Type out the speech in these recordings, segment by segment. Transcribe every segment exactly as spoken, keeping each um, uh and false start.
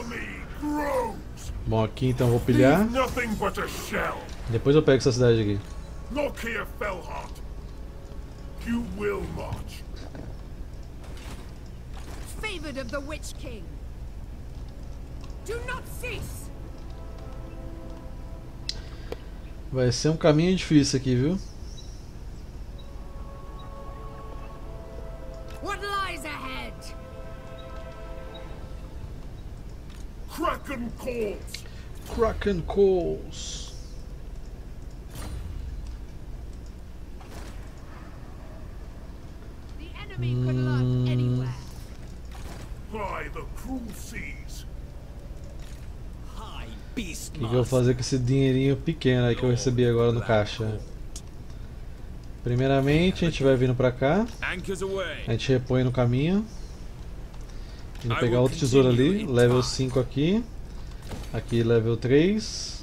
Bom, aqui então eu vou pilhar. Depois eu pego essa cidade aqui. Look here, Fellheart. You will march. Favored of the Witch King. Do not cease. Vai ser um caminho difícil aqui, viu? What lies ahead? Kraken calls. Kraken calls. The enemy could lurk anywhere. By the cruel seas. High beast O que, que eu vou fazer com esse dinheirinho pequeno aí que eu recebi agora no caixa? Primeiramente, a gente vai vindo pra cá. Anchors away. A gente repõe no caminho. Indo pegar outro tesouro ali. Level cinco aqui. Aqui level três.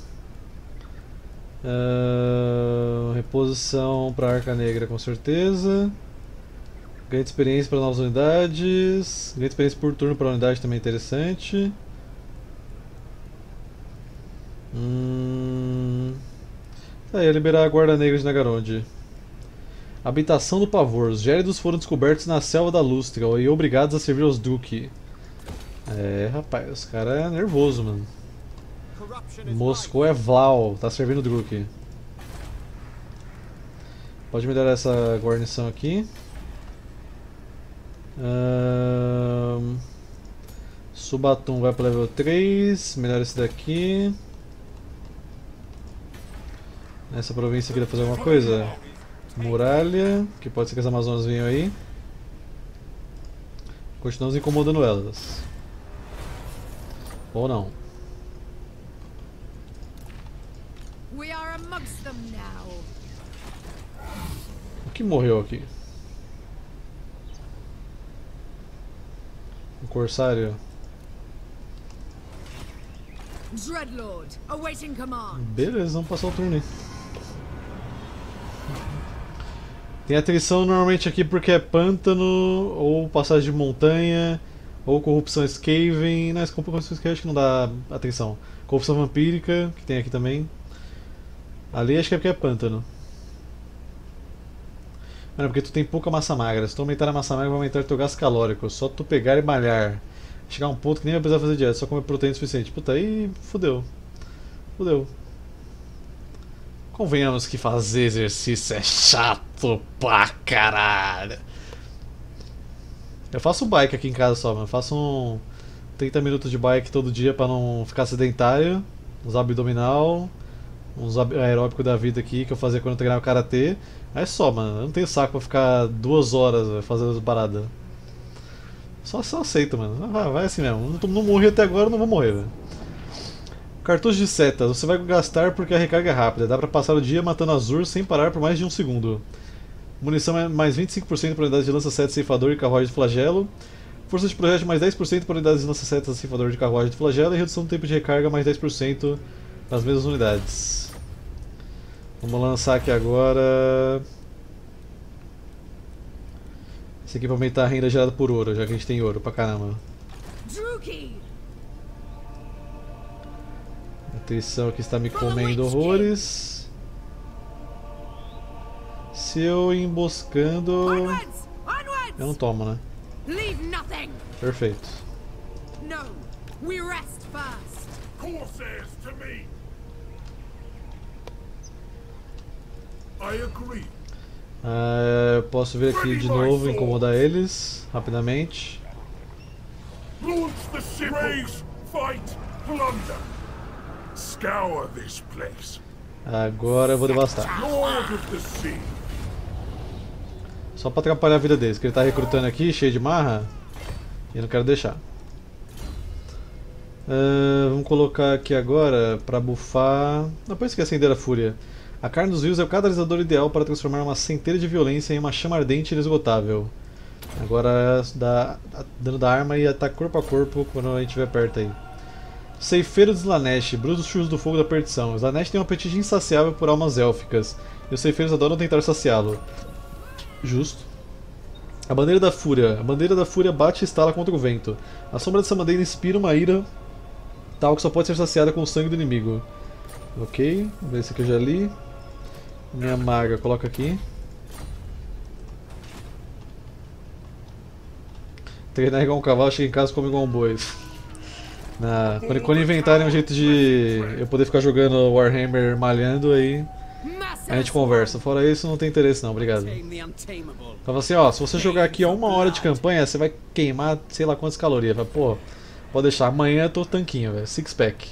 Uh, reposição para Arca Negra com certeza. Ganho de experiência para novas unidades. Ganho de experiência por turno para unidade também é interessante. Hum... Aí, é liberar a Guarda Negra de Nagaronde. Habitação do Pavor. Os gélidos foram descobertos na selva da Lustria e obrigados a servir aos Duque. É, rapaz, os caras é nervoso, mano. Moscou é Vlau, tá servindo o Druk. Pode melhorar essa guarnição aqui. Um, Subatum vai para level três, melhora esse daqui. Nessa província aqui dá pra fazer alguma coisa? Muralha, que pode ser que as Amazonas venham aí. Continuamos incomodando elas. Ou não. We are amongst them now. O que morreu aqui? Um corsário? Dreadlord, awaiting command. Beleza, vamos passar o turno aí. Tem atrição normalmente aqui porque é pântano, ou passagem de montanha, ou corrupção Skaven. Não, essa corrupção Skaven acho que não dá atrição. Corrupção vampírica, que tem aqui também. Ali acho que é porque é pântano. Mano, porque tu tem pouca massa magra. Se tu aumentar a massa magra, vai aumentar o teu gasto calórico. Só tu pegar e malhar. Chegar a um ponto que nem vai precisar fazer dieta, só comer proteína o suficiente. Puta, aí fudeu. Fudeu. Convenhamos que fazer exercício é chato pra caralho. Eu faço bike aqui em casa só, mano. Eu faço um trinta minutos de bike todo dia pra não ficar sedentário. Uns abdominal. Uns aeróbicos da vida aqui que eu fazia quando eu treinava karatê. Aí é só, mano. Eu não tenho saco pra ficar duas horas véio, fazendo as paradas. Só, só aceito, mano. Vai, vai assim mesmo. Não, não morri até agora, não vou morrer, velho. Cartucho de setas. Você vai gastar porque a recarga é rápida. Dá pra passar o dia matando Azur sem parar por mais de um segundo. Munição é mais vinte e cinco por cento para unidades de lança-setas, ceifador e carruagem de flagelo. Força de projétil mais dez por cento para unidades de lança-setas, ceifador de carruagem de flagelo. E redução do tempo de recarga mais dez por cento nas mesmas unidades. Vamos lançar aqui agora. Esse aqui pra aumentar a renda gerada por ouro, já que a gente tem ouro pra caramba. A atrição aqui está me comendo horrores. Se eu ir emboscando, eu não tomo, né? Perfeito. Uh, eu posso vir aqui de novo e incomodar eles rapidamente. Agora eu vou devastar. Só pra atrapalhar a vida deles, que ele tá recrutando aqui, cheio de marra. E eu não quero deixar. Uh, vamos colocar aqui agora pra buffar. Depois que acender a fúria. A carne dos rios é o catalisador ideal para transformar uma centelha de violência em uma chama ardente e inesgotável. Agora dá dano da arma e ataque corpo a corpo quando a gente estiver perto aí. Ceifeiro de Slanesh, brutos churros do fogo da perdição. Slanesh tem um apetite insaciável por almas élficas, e os ceifeiros adoram tentar saciá-lo. Justo. A bandeira da fúria. A bandeira da fúria bate e estala contra o vento. A sombra dessa bandeira inspira uma ira Tal que só pode ser saciada com o sangue do inimigo. Ok, vamos ver esse aqui eu já li. Minha maga, coloca aqui. Treinar igual um cavalo, chega em casa e come igual um boi. Na, quando, quando inventarem um jeito de eu poder ficar jogando Warhammer malhando, aí a gente conversa. Fora isso, não tem interesse não, obrigado. Fala assim, ó, se você jogar aqui a uma hora de campanha, você vai queimar sei lá quantas calorias. Fala, pô, pode deixar, amanhã eu tô tanquinho, velho, six pack.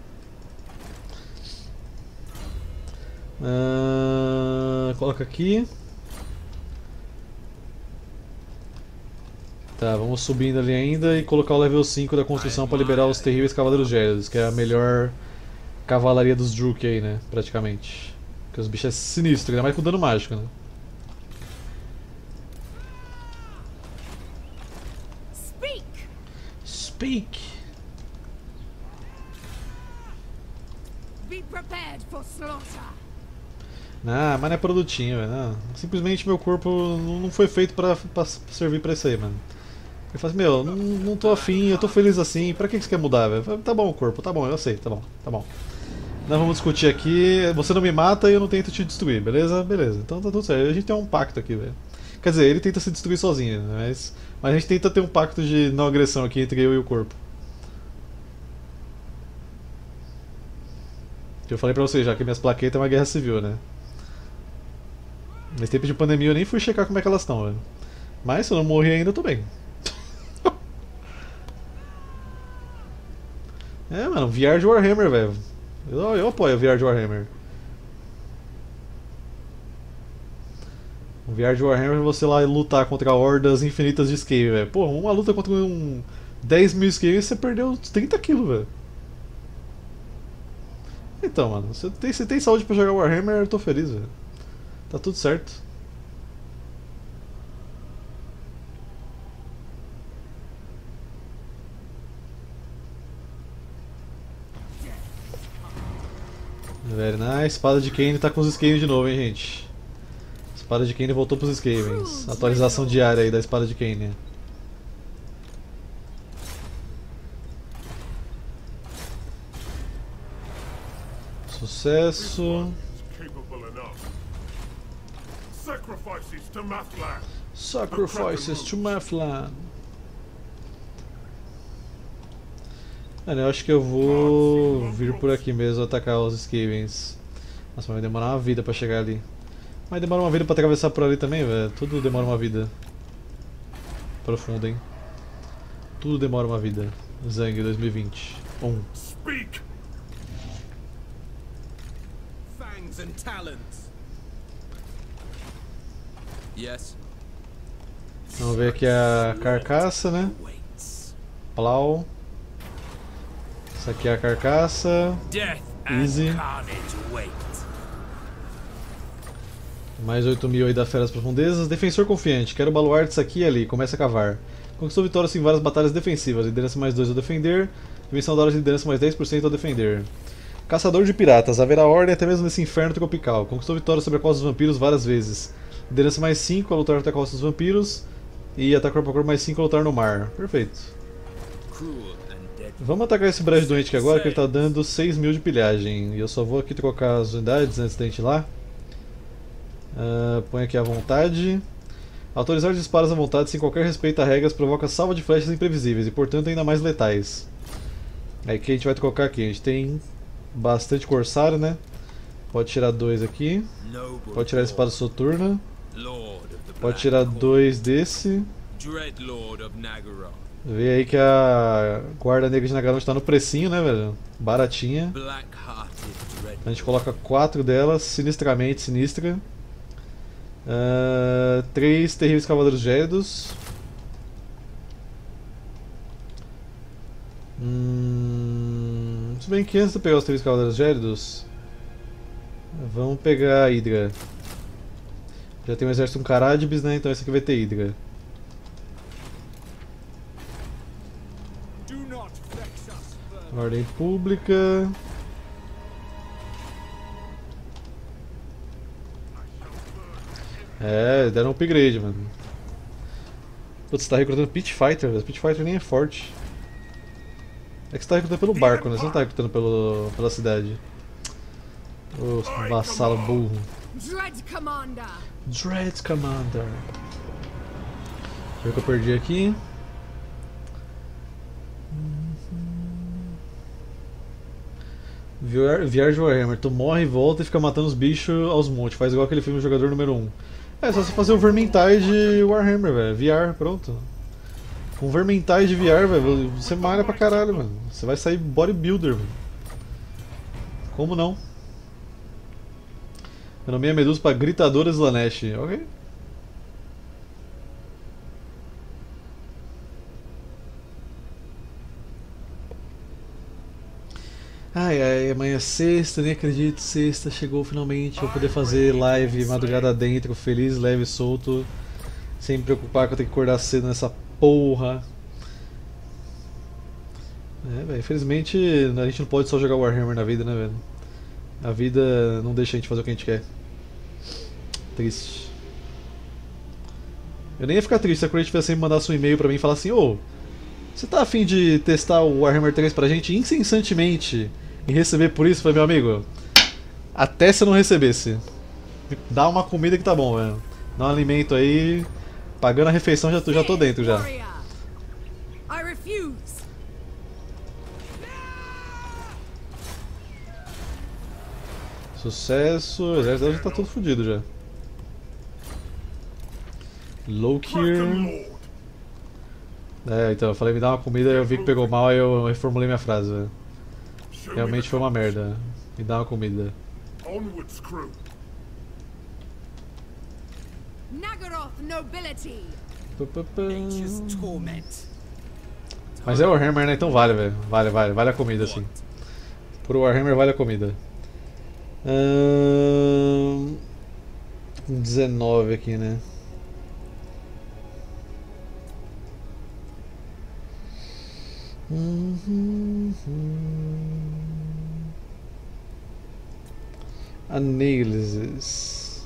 Uh, coloca aqui. Tá, vamos subindo ali ainda e colocar o level cinco da construção para liberar os terríveis cavaleiros gélidos, que é a melhor cavalaria dos Druk aí, né, praticamente. Porque os bichos é sinistro, ainda mais com dano mágico, né. Speak. Speak. Be prepared for slaughter. Ah, mas não é produtinho, velho. Não. Simplesmente meu corpo não não foi feito pra, pra servir pra isso aí, mano. Ele fala assim, meu, não, não tô afim, eu tô feliz assim, pra que que você quer mudar, velho? Tá bom o corpo, tá bom, eu sei, tá bom, tá bom. Nós vamos discutir aqui, você não me mata e eu não tento te destruir, beleza? Beleza, então tá tudo certo, a gente tem um pacto aqui, velho. Quer dizer, ele tenta se destruir sozinho, né? mas, mas a gente tenta ter um pacto de não agressão aqui entre eu e o corpo. Eu falei pra vocês já que minhas plaquetas é uma guerra civil, né? Nesse tempo de pandemia eu nem fui checar como é que elas estão, velho. Mas se eu não morrer ainda, eu tô bem. É, mano, V R de Warhammer, velho. Eu, eu apoio o V R de Warhammer. O V R de Warhammer é você lá lutar contra hordas infinitas de Skaven, velho. Pô, uma luta contra um dez mil Skaven você perdeu trinta quilos, velho. Então, mano, você tem, você tem saúde pra jogar Warhammer, eu tô feliz, velho. Tá tudo certo. Very nice. Espada de Kayn tá com os Skaven de novo, hein, gente. Espada de Kayn voltou pros Skavens. Atualização diária aí da Espada de Kayn, né? Sucesso. Sacrifices to Mathlan. Sacrifices to Mathlan. Mano, eu acho que eu vou vir por aqui mesmo atacar os Skavens. Nossa, mas vai demorar uma vida pra chegar ali. Mas demora uma vida pra atravessar por ali também, velho. Tudo demora uma vida. Profundo, hein? Tudo demora uma vida. Zang dois mil e vinte. Um. Speak. Fangs and talons. Yes. Vamos ver aqui a carcaça, né? Plau. Essa aqui é a carcaça. Easy. Mais oito mil aí da Feras Profundezas. Defensor confiante. Quero baluartes aqui e ali. Começa a cavar. Conquistou vitórias em várias batalhas defensivas. Liderança mais dois ao defender. Dimensão da hora de liderança mais dez por cento ao defender. Caçador de piratas. Haverá ordem até mesmo nesse inferno tropical. Conquistou vitórias sobre a costa dos vampiros várias vezes. Liderança mais cinco a lutar até a costa dos vampiros. E ataque corpo a corpo mais cinco a lutar no mar. Perfeito. Vamos atacar esse brejo doente aqui agora, que ele tá dando seis mil de pilhagem. E eu só vou aqui trocar as unidades antes da gente ir lá. Uh, põe aqui à vontade. Autorizar disparos à vontade sem qualquer respeito a regras provoca salva de flechas imprevisíveis e portanto ainda mais letais. Aí que a gente vai trocar aqui, a gente tem bastante corsário, né? Pode tirar dois aqui. Pode tirar a espada soturna. Pode tirar dois desse. Vê aí que a guarda negra de Nagaron está no precinho, né, velho? Baratinha. A gente coloca quatro delas, sinistramente sinistra. Uh, três terríveis cavaleiros gélidos. Hum, se bem que antes de pegar os terríveis cavaleiros gélidos, vamos pegar a Hydra. Já tem um exército com Caradibes, né? Então esse aqui vai ter Hydra. Ordem pública. É, deram um upgrade, mano. Putz, você tá recrutando Pit Fighter, velho. Pit Fighter nem é forte. É que você tá recrutando pelo barco, né? Você não tá recrutando pelo, pela cidade. Ô, vassalo burro. Dread Commander. Dread Commander. Deixa eu ver o que eu perdi aqui. Viar de Warhammer, tu morre e volta e fica matando os bichos aos montes. Faz igual aquele filme Jogador Número um. É só você fazer o Vermintide Warhammer, velho. V R, pronto. Com Vermintide V R, velho, você malha pra caralho, mano. Você vai sair bodybuilder, velho. Como não? Eu nomeei a Medusa pra Gritadora Slanesh. Ok. Ai ai, amanhã é sexta, nem acredito, sexta chegou finalmente, vou poder fazer live madrugada dentro, feliz, leve e solto, sem me preocupar que eu tenho que acordar cedo nessa porra. É, velho, infelizmente a gente não pode só jogar Warhammer na vida, né, velho? A vida não deixa a gente fazer o que a gente quer. Triste. Eu nem ia ficar triste se a Creative sempre mandasse um e-mail pra mim e falasse assim: ô, você tá afim de testar o Warhammer três pra gente incessantemente e receber por isso? Eu falei, meu amigo, até se eu não recebesse, dá uma comida que tá bom, velho. Dá um alimento aí, pagando a refeição já tô, já tô dentro já. I refuse. Sucesso, o exército já tá tudo fodido já. Lokir. É, então eu falei me dá uma comida, eu vi que pegou mal e eu reformulei minha frase, velho. Realmente foi uma merda. Me dá uma comida. Onwards, crew. Nagaroth nobility. Pá, pá, pá. Nature's torment. Mas é Warhammer, né? Então vale, velho. Vale, vale. Vale a comida, sim. Por Warhammer vale a comida. Ahn... dezenove aqui, né? Análises.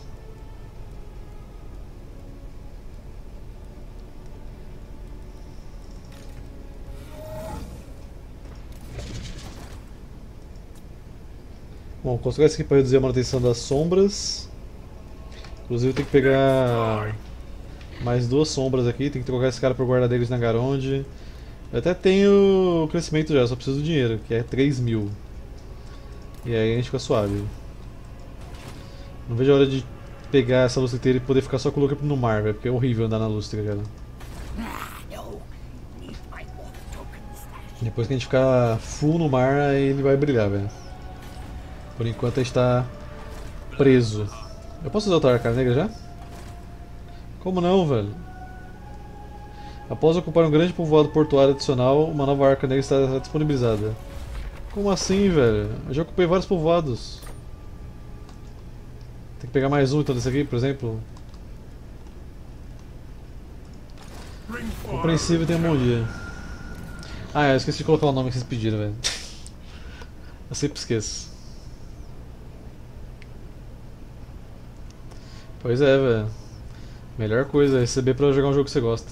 Bom, construir isso aqui para reduzir a manutenção das sombras. Inclusive tem que pegar mais duas sombras aqui, tem que trocar esse cara por guarda-deles na Garonde. Eu até tenho o crescimento já, só preciso do dinheiro, que é três mil. E aí a gente fica suave. Não vejo a hora de pegar essa lustra inteira e poder ficar só com o Looker no mar, velho, porque é horrível andar na lustra, cara. Depois que a gente ficar full no mar, aí ele vai brilhar, velho. Por enquanto a gente tá preso. Eu posso usar outra arca negra já? Como não, velho? Após ocupar um grande povoado portuário adicional, uma nova arca negra está disponibilizada. Como assim, velho? Eu já ocupei vários povoados. Tem que pegar mais um então desse aqui, por exemplo. Compreensível, tenha um bom dia. Ah, eu esqueci de colocar o nome que vocês pediram, velho. Eu sempre esqueço. Pois é, velho. Melhor coisa é receber pra jogar um jogo que você gosta.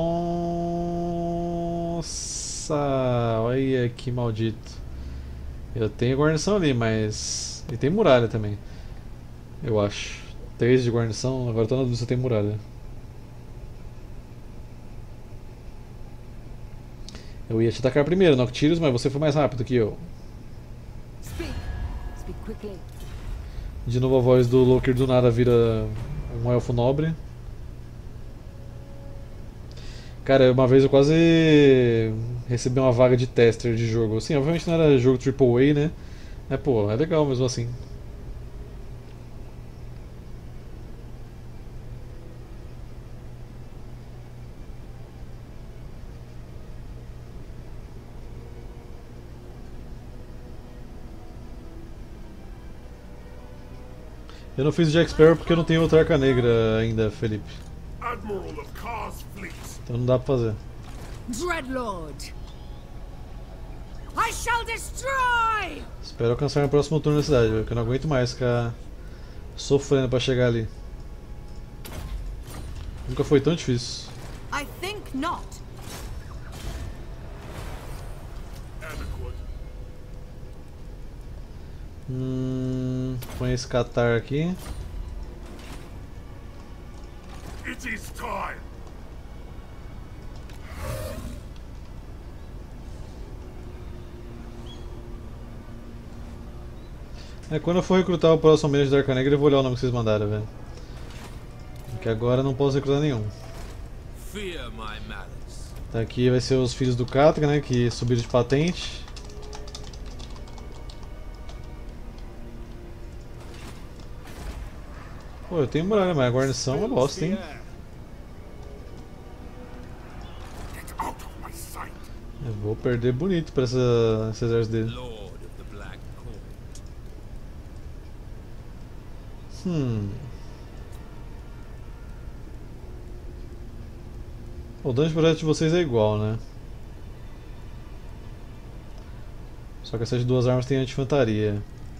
Nossa, olha que maldito. Eu tenho guarnição ali, mas... E tem muralha também. Eu acho. três de guarnição, agora tô na dúvida se tem muralha. Eu ia te atacar primeiro, Noctirius, mas você foi mais rápido que eu. Speak. Speak quickly. De novo a voz do Lokir do nada vira um elfo nobre. Cara, uma vez eu quase recebi uma vaga de tester de jogo. Sim, obviamente não era jogo triple A, né? Mas pô, é legal mesmo assim. Eu não fiz o Jack Sparrow porque eu não tenho outra arca negra ainda, Felipe. Admiral of Kar's fleet. Então não dá pra fazer. Dreadlord. I shall destroy. Espero alcançar meu próximo turno na cidade, porque eu não aguento mais ficar sofrendo pra chegar ali. Nunca foi tão difícil. I think not. Hum, põe esse catar aqui. It is time. É, quando eu for recrutar o próximo almirante da Arca Negra, eu vou olhar o nome que vocês mandaram, velho. Porque agora eu não posso recrutar nenhum. Fear my malice. Tá, aqui vai ser os filhos do Catra, né, que subiram de patente. Pô, eu tenho muralha, mas a guarnição é uma bosta, hein. Get out of my sight. Eu vou perder bonito pra essa, esse exército dele. Lord of the Black Court. Hum. O dano de projeto de vocês é igual, né? Só que essa de duas armas tem anti-infantaria.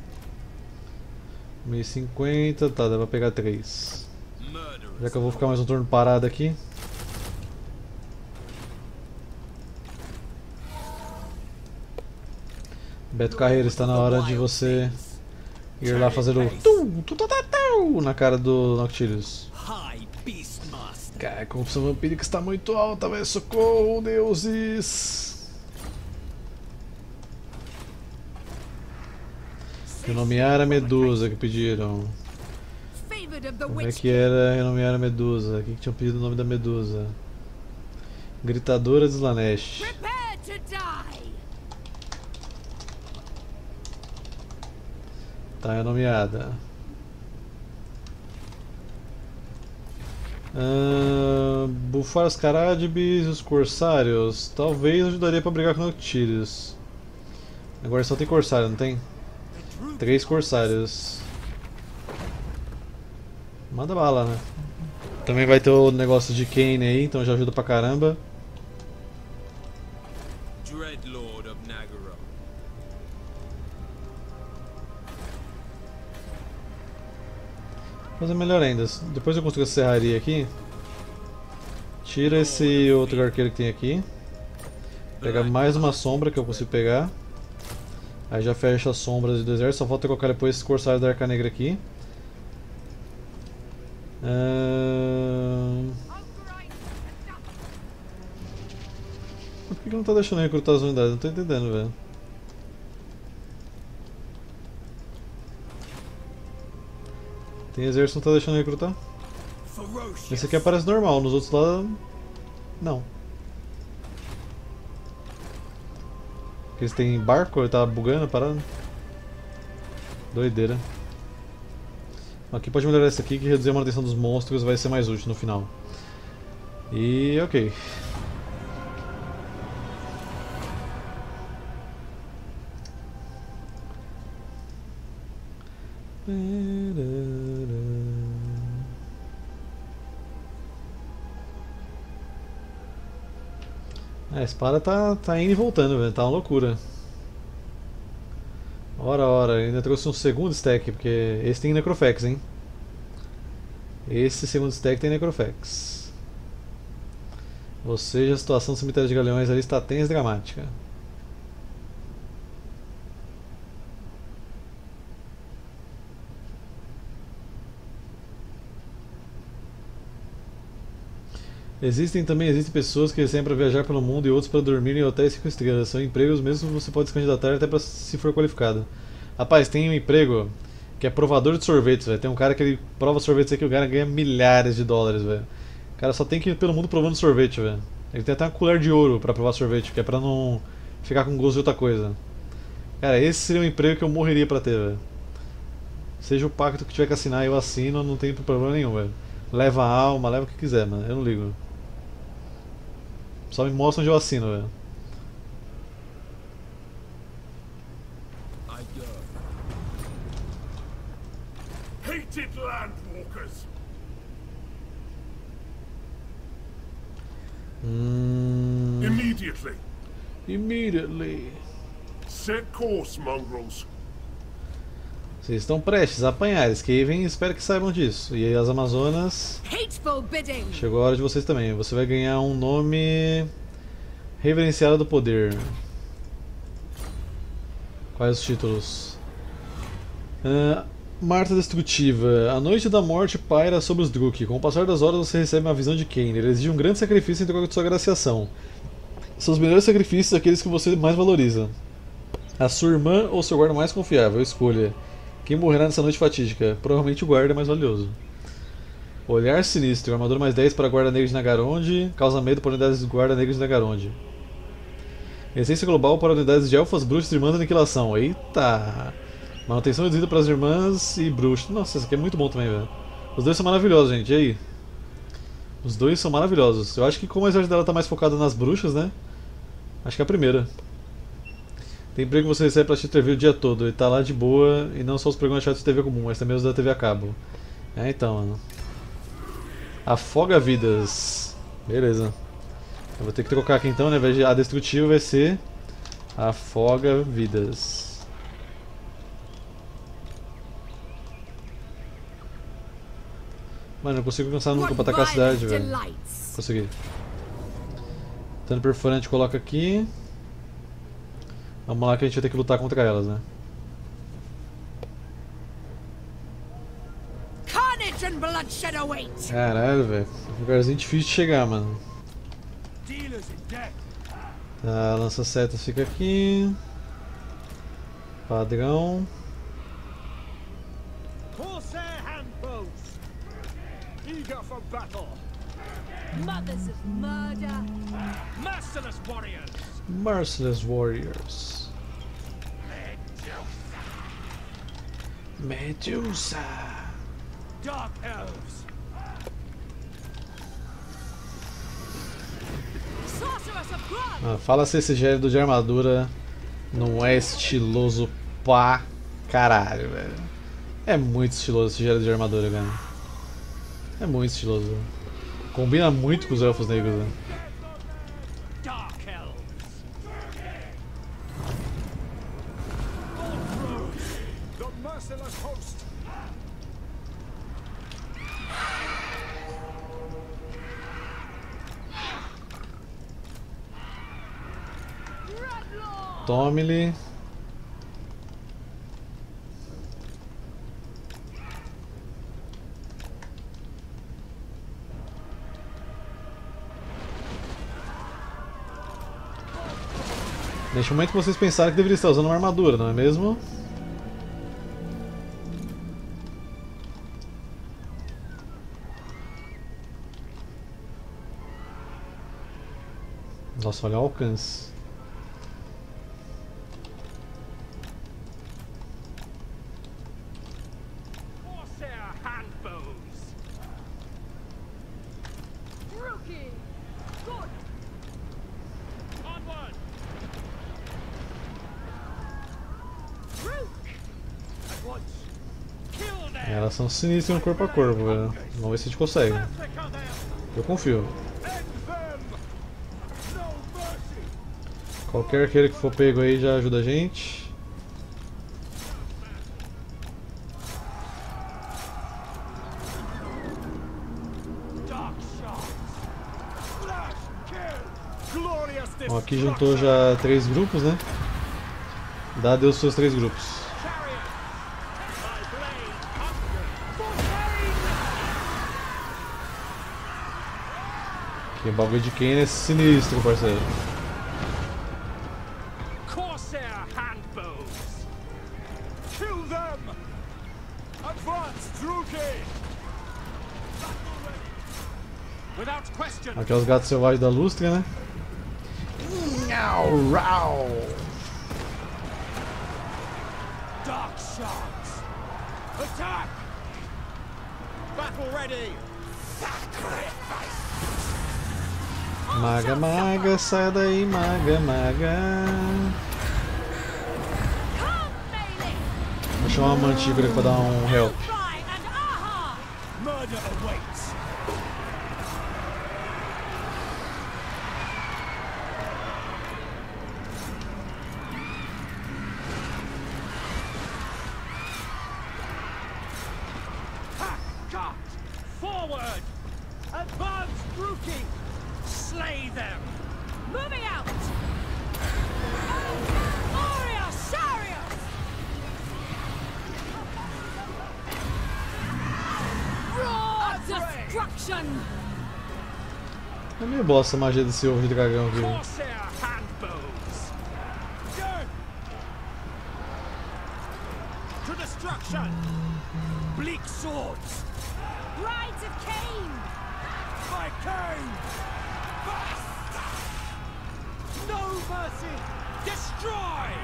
mil e cinquenta, tá, dá pra pegar três. Já que eu vou ficar mais um turno parado aqui. Beto Carreiro, está na hora de você ir lá fazer o tum, tu, tu, tu, tu, na cara do Noctilius. High Beastmaster. Cara, a corrupção vampírica está muito alta, velho. Socorro, deuses! Renomear a Medusa que pediram. Favored of the Como é Witch que era renomear a Medusa? Quem que tinha pedido o nome da Medusa? Gritadora de Slanesh. Prepare to die! Tá renomeada. Uh, bufar os Caradibes e os Corsários. Talvez ajudaria pra brigar com o Noctilius. Agora só tem Corsário, não tem? Três Corsários. Manda bala, né? Também vai ter o negócio de Kane aí, então já ajuda pra caramba. Dreadlord of Nagara. Fazer melhor ainda. Depois eu construo essa serraria aqui. Tira esse outro arqueiro que tem aqui. Pega mais uma sombra que eu consigo pegar. Aí já fecha as sombras do exército. Só falta colocar depois esse corsário da Arca Negra aqui. Ahn... Por que que não tá deixando eu recrutar as unidades? Não tô entendendo, velho. Tem exército que não tá deixando eu recrutar? Ferocious. Esse aqui aparece normal, nos outros lá... não. Porque eles têm barco, ele tá bugando a parada. Doideira. Aqui pode melhorar esse aqui que reduzir a manutenção dos monstros vai ser mais útil no final. E ok. A espada tá, tá indo e voltando, velho. Tá uma loucura. Ora, ora, ainda trouxe um segundo stack, porque esse tem Necrofex, hein? Esse segundo stack tem Necrofex. Ou seja, a situação do cemitério de galeões ali está tensa e dramática. Existem também existem pessoas que recebem para viajar pelo mundo e outros para dormir em hotéis cinco estrelas. São empregos mesmo que você pode se candidatar até para se for qualificado. Rapaz, tem um emprego que é provador de sorvetes, velho. Tem um cara que ele prova sorvetes aqui, o cara ganha milhares de dólares, velho. O cara só tem que ir pelo mundo provando sorvete, velho. Ele tem até uma colher de ouro para provar sorvete, que é para não ficar com gosto de outra coisa. Cara, esse seria um emprego que eu morreria para ter, velho. Seja o pacto que tiver que assinar, eu assino, não tem problema nenhum, velho. Leva a alma, leva o que quiser, mano. Eu não ligo. Só me mostra onde eu assino, velho. I go. Hated landwalkers. Hum... Immediately. Immediately. Set course, mongrels. Vocês estão prestes a apanhar, Skaven, espero que saibam disso. E aí as Amazonas... hateful bidding! Chegou a hora de vocês também. Você vai ganhar um nome... Reverenciado do Poder. Quais os títulos? Uh, Marta Destrutiva. A noite da morte paira sobre os Druk. Com o passar das horas você recebe uma visão de Kain. Ele exige um grande sacrifício em troca de sua graciação. São os melhores sacrifícios aqueles que você mais valoriza. A sua irmã ou seu guarda mais confiável? Escolha. Quem morrerá nessa noite fatídica? Provavelmente o guarda é mais valioso. Olhar sinistro. Armadura mais dez para guarda negra de Nagaronde. Causa medo para unidades de guarda negra de Nagaronde. Essência global para unidades de elfas, bruxas e irmãs de aniquilação. Eita! Manutenção reduzida para as irmãs e bruxas. Nossa, isso aqui é muito bom também, velho. Os dois são maravilhosos, gente. E aí? Os dois são maravilhosos. Eu acho que como a exército dela tá mais focada nas bruxas, né? Acho que é a primeira. Tem emprego que você recebe pra assistir T V o dia todo. Ele tá lá de boa. E não só os programas chatos de T V comum, mas também os da T V a cabo. É, então, mano. Afoga vidas. Beleza. Eu vou ter que trocar aqui então, né? Ao invés de a destrutiva vai ser afoga vidas. Mano, eu não consigo alcançar nunca pra atacar a cidade, velho. Consegui. Tano perfurante coloca aqui. Vamos lá que a gente vai ter que lutar contra elas, né? Caralho, velho. Lugarzinho difícil de chegar, mano. Tá, lança-setas fica aqui. Padrão. Mothers of murder. Merciless warriors! Merciless Warriors. Medusa. Dark elves! Sorceress of blood. Ah, fala se esse gênero de armadura não é estiloso pra caralho, velho. É muito estiloso esse gênero de armadura, velho. É muito estiloso, velho. Combina muito com os elfos negros, velho. Dark elves! The merciless host! Tome-lhe. Neste momento que vocês pensaram que deveria estar usando uma armadura, não é mesmo? Nossa, olha o alcance. Corsair handbows! Rookie. Good. Onward! Rook. At once! Kill them! Elas são sinistras no corpo a corpo, velho. Vamos ver se a gente consegue. Massacre them! Eu confio. End them! No mercy! Qualquer arqueiro que for pego aí já ajuda a gente. Dark shots! Flash kill! Glorious Bom, aqui juntou já três grupos, né? Dá adeus aos seus três grupos. chariot! My blade hunger! Fontaine! Que bagulho de quem é sinistro, parceiro. Corsair handbows! Kill them! Advance, Druki! Without question! Aqui é os gatos selvagens da Lustra, né? Nhau, rau. Dark shots! Attack! Battle ready! Maga, maga, sai daí, maga, maga. Come, melee. Vou chamar uma mantícora pra dar um help. Fly and aha. Murder awaits! Hack, cut! Forward! Advance, Druki! Slay them! Moving out. Warrior Sarius. É meio bosta a magia desse ovo de dragão aqui. Corsair handbows. Go! To destruction. Bleak swords. Brides of Cain! By Cain. No mercy. Destroy.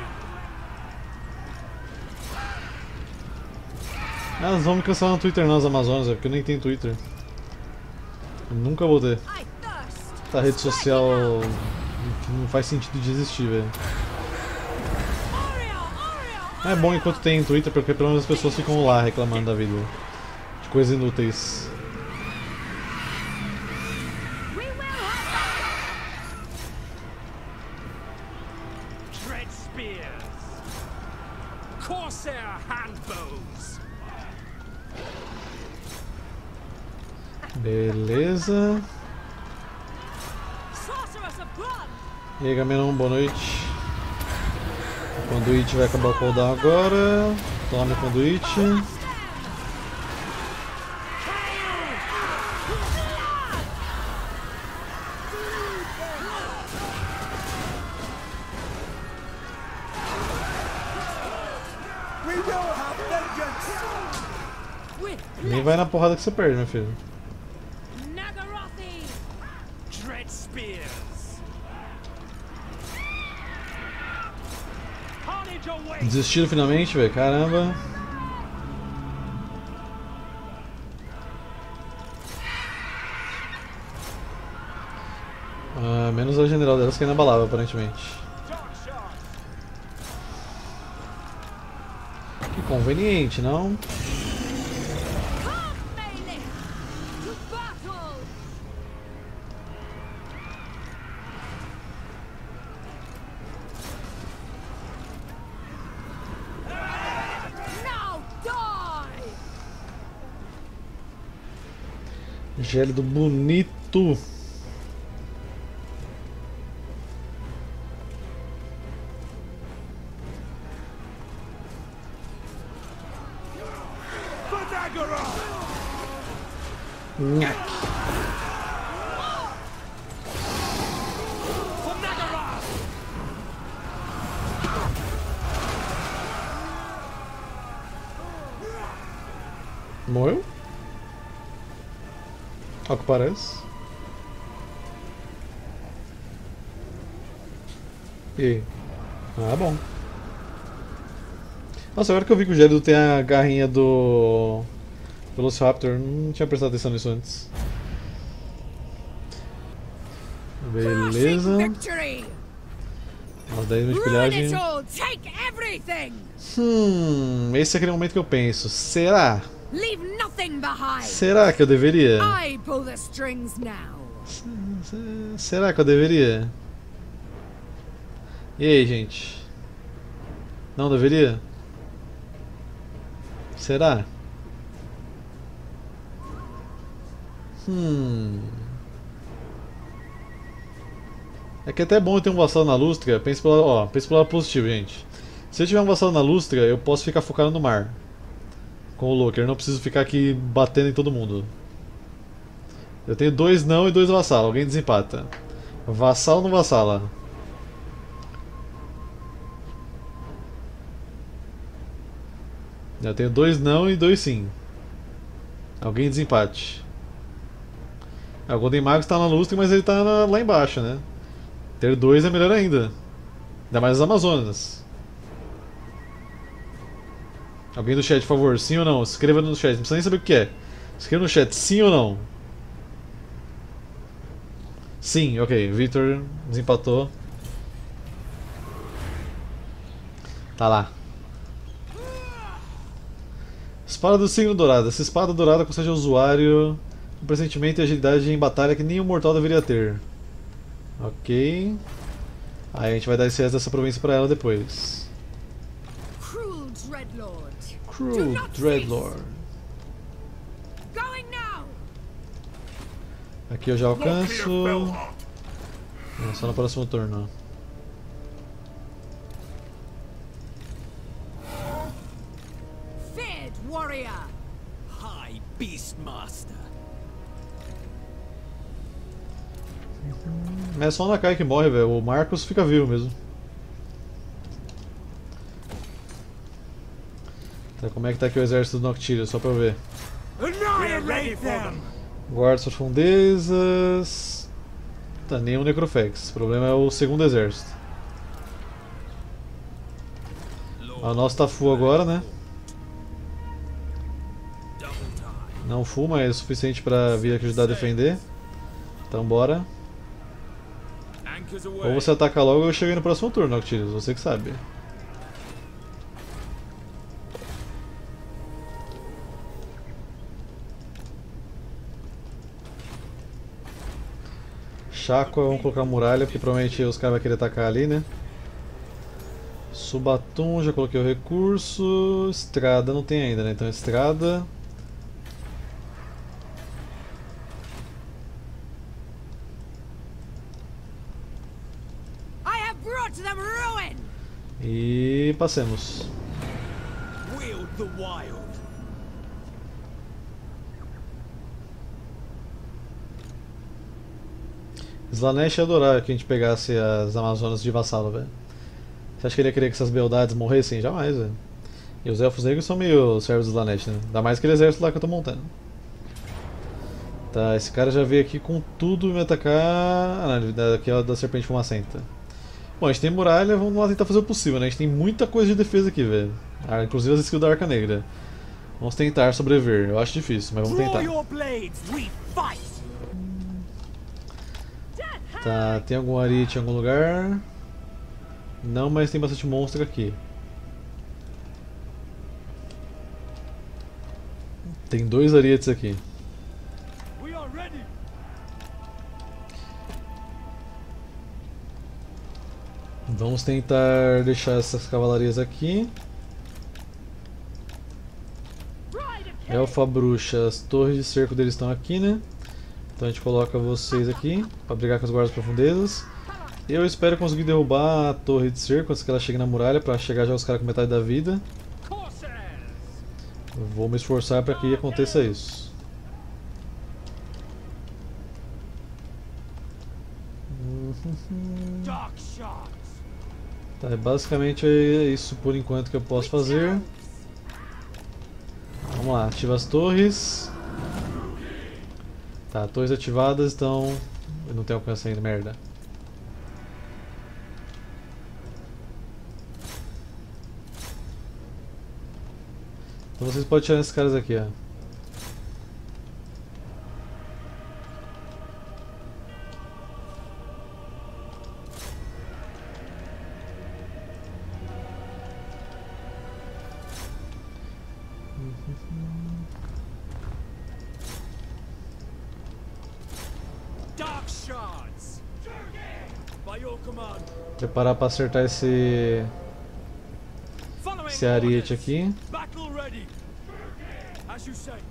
Ah, elas vão me cancelar no Twitter nas Amazonas, é porque eu nem tenho Twitter. Eu nunca vou ter. I thirst. Essa rede social que não faz sentido de existir, velho. Oriel, Oriel, É bom enquanto tem Twitter, porque pelo menos as pessoas ficam lá reclamando da vida. De coisas inúteis. we will have Dread spears. Corsair handbows. Beleza. sorceress of blood. E aí, Gamenon, boa noite. O conduíte vai acabar o cooldown agora. Tome o conduíte. We will have vengeance. With Nem vai na porrada que você perde, meu filho. Nagarothi. Dread spears. Carnage awaits. Desistiram finalmente, velho. Caramba. Ah, menos a general delas que ainda balava, aparentemente. Dark shards. Que conveniente, não? Come, Melee. To battle. Now die. Gélido bonito. For Nagara. Nhaque. For Nagara. Morreu? Ao que parece. E aí? Ah, bom. Nossa, agora que eu vi que o Gélido tem a garrinha do Velociraptor, não tinha prestado atenção nisso antes. Beleza. Crushing victory. Umas dez mil de Ruin pilhagem. it all. Take everything. Hum, esse é aquele momento que eu penso. Será? Leave nothing behind. Será que eu deveria? I pull the strings now. Se- Será que eu deveria? E aí, gente? Não deveria? Será? Hum. É que é até bom eu ter um vassalo na lustra. Pense pelo, ó, pense pelo lado positivo, gente. Se eu tiver um vassalo na lustra, eu posso ficar focado no mar. Com o Loker, eu não preciso ficar aqui batendo em todo mundo. Eu tenho dois não e dois vassalos. Alguém desempata. Vassalo no vassala. Eu tenho dois não e dois sim. Alguém desempate. É, o Golden Magus está na lustre, mas ele está lá embaixo, né? Ter dois é melhor ainda. Ainda mais as Amazonas. Alguém do chat, por favor, sim ou não? Escreva no chat, não precisa nem saber o que é. Escreva no chat, sim ou não? Sim, ok. Victor desempatou. Tá lá. Espada do signo dourado. Essa espada dourada concede ao usuário um pressentimento e agilidade em batalha que nenhum mortal deveria ter. Ok. Aí a gente vai dar esse resto dessa província pra ela depois. Cruel Dreadlord. Do Cruel not Dreadlord. cease. Going now. Aqui eu já alcanço. É, só no próximo turno. Feared warrior. High Beastmaster. É só o Nakai que morre, velho. O Marcos fica vivo mesmo. Tá, como é que tá aqui o exército do Noctilus? Só pra eu ver. We're ready for them. Guardas profundezas. Tá, nenhum Necrofex. O problema é o segundo exército. O nosso tá full agora, né? Não full, mas é o suficiente pra vir aqui ajudar a defender. Então bora. Anchors Ou away. você ataca logo ou eu chego aí no próximo turno, Noctilus. Você que sabe. Chakra, vamos colocar muralha, porque provavelmente os caras vão querer atacar ali, né? Subatum, já coloquei o recurso. Estrada não tem ainda, né? Então estrada. I have brought them ruin! E passemos. Wield the wild. Slanesh ia adorar que a gente pegasse as Amazonas de vassalo, velho. Você acha que ele ia querer que essas beldades morressem? Jamais, velho. E os Elfos Negros são meio servos do Slanesh, né? Ainda mais aquele exército lá que eu tô montando. Tá, esse cara já veio aqui com tudo me atacar. Ah, não, daqui é da Serpente Fumacenta. Bom, a gente tem muralha, vamos lá tentar fazer o possível, né? A gente tem muita coisa de defesa aqui, velho. Ah, inclusive as skills da Arca Negra. Vamos tentar sobreviver. Eu acho difícil, mas vamos Draw tentar. your blades. We fight. Tá, tem algum Arite em algum lugar? Não, mas tem bastante monstro aqui. Tem dois Arites aqui. We are ready. Vamos tentar deixar essas cavalarias aqui. Elfa Bruxa, as torres de cerco deles estão aqui, né? Então a gente coloca vocês aqui para brigar com as guardas profundezas. Eu espero conseguir derrubar a torre de cerco antes que ela chegue na muralha, para chegar já os caras com metade da vida. Corsairs. Eu vou me esforçar para que aconteça isso. Dark shards. Tá, é basicamente isso por enquanto que eu posso fazer. Vamos lá, ativa as torres. Tá, torres ativadas, então eu não tenho alcance ainda, merda. Então vocês podem tirar esses caras aqui, ó. Dark shards. By your command. Preparar para acertar esse Following esse ariete orders. aqui. Battle ready. As you say.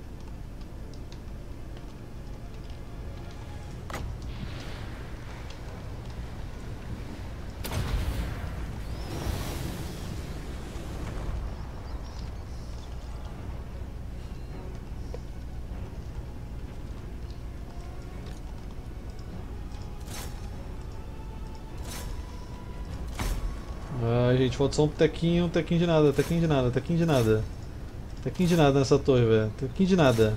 Ai, gente, falta só um tequinho, um tequinho de nada, tequinho de nada, tequinho de nada. Tequinho de nada nessa torre, velho. Tequinho de nada.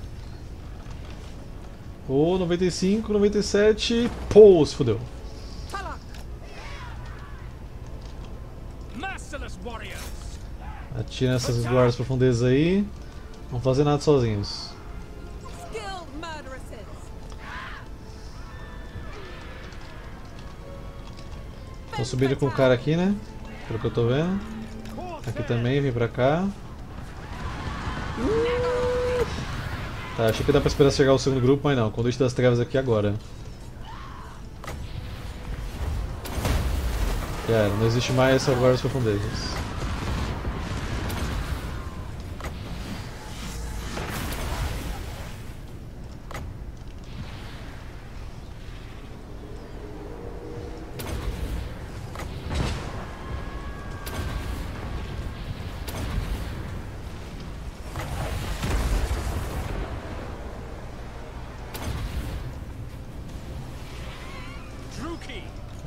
Ô, noventa e cinco, noventa e sete. Pô, se fodeu. Merciless warriors. Atira nessas guardas profundezas aí. Não vão fazer nada sozinhos. Skilled murderesses. Estão subindo com o cara aqui, né? Pelo que eu tô vendo. Aqui também, vem pra cá. Tá, achei que dá pra esperar chegar o segundo grupo, mas não. Conduíte das Trevas aqui agora. Cara, não existe mais essas guardas profundezas.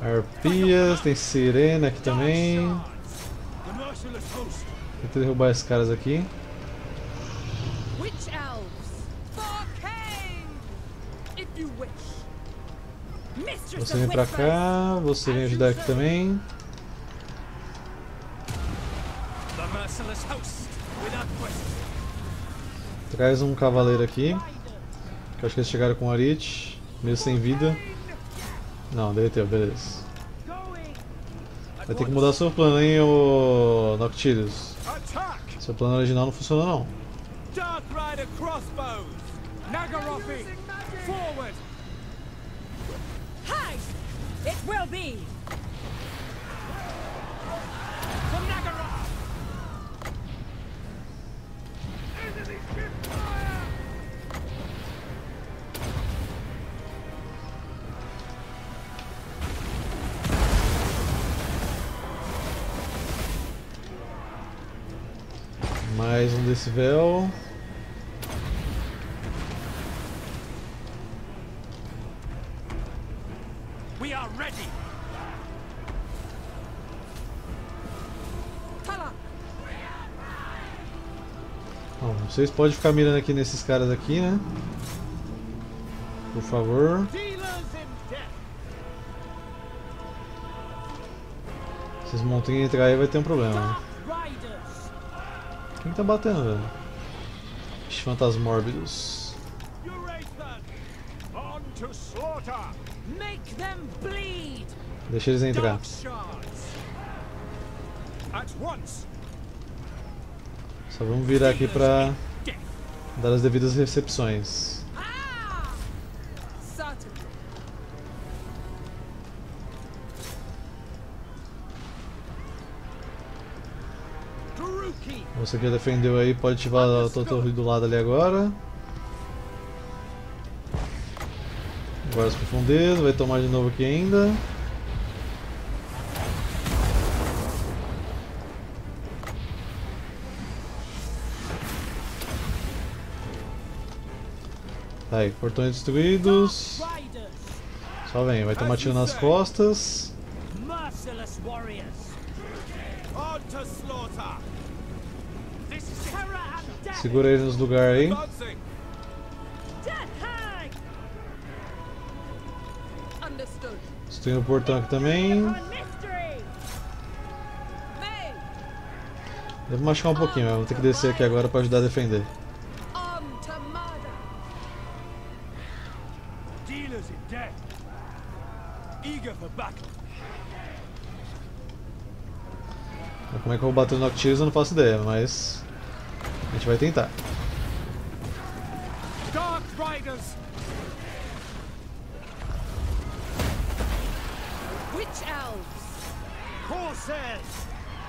Arpias, tem sirena aqui também. The merciless host. Tenta derrubar esses caras aqui. Witch elves, for Cain, if you wish. Mistress Você of vem pra Whispers, cá, você vem ajudar aqui também. The merciless host. Without question. Traz um cavaleiro aqui. Que eu acho que eles chegaram com o Arit, mesmo sem vida. Não, derreteu, beleza. Vai ter que mudar seu plano, hein, ô Noctilius. Attack! Seu plano original não funciona não. Dark Rider crossbows. Nagarothi, forward! hide. It will be. For Nagaroth! Mais um desse véu. We are ready! Tala. Bom, vocês podem ficar mirando aqui nesses caras aqui, né? Por favor. Dealers in death. Se vocês montanhas entrar aí vai ter um problema. Riders. Quem tá batendo, velho? Ixi, fantasmórbidos. Eurathan. On to slaughter. Make them bleed. Deixa eles entrar. Dark shards! At once. Só vamos virar aqui pra dar as devidas recepções. Ah! Certainly. Taruki. Você que já defendeu aí pode ativar a tua torre do lado ali agora. Agora as profundezas, vai tomar de novo aqui ainda. Tá aí, portões destruídos. Riders. Só vem, vai tomar tiro nas costas. Merciless warriors. On to slaughter. This is it! Terror and death. Segura ele nos lugares aí. Advancing. Death hag. Understood. Destruindo o portão aqui também. On mystery. May. Devo machucar um pouquinho, mas vou ter que descer aqui agora para ajudar a defender. On to murder. Dealers in death! Eager for battle! Como é que eu vou bater no Noctilius eu não faço ideia, mas a gente vai tentar. Dark Riders! Witch elves. Corsairs.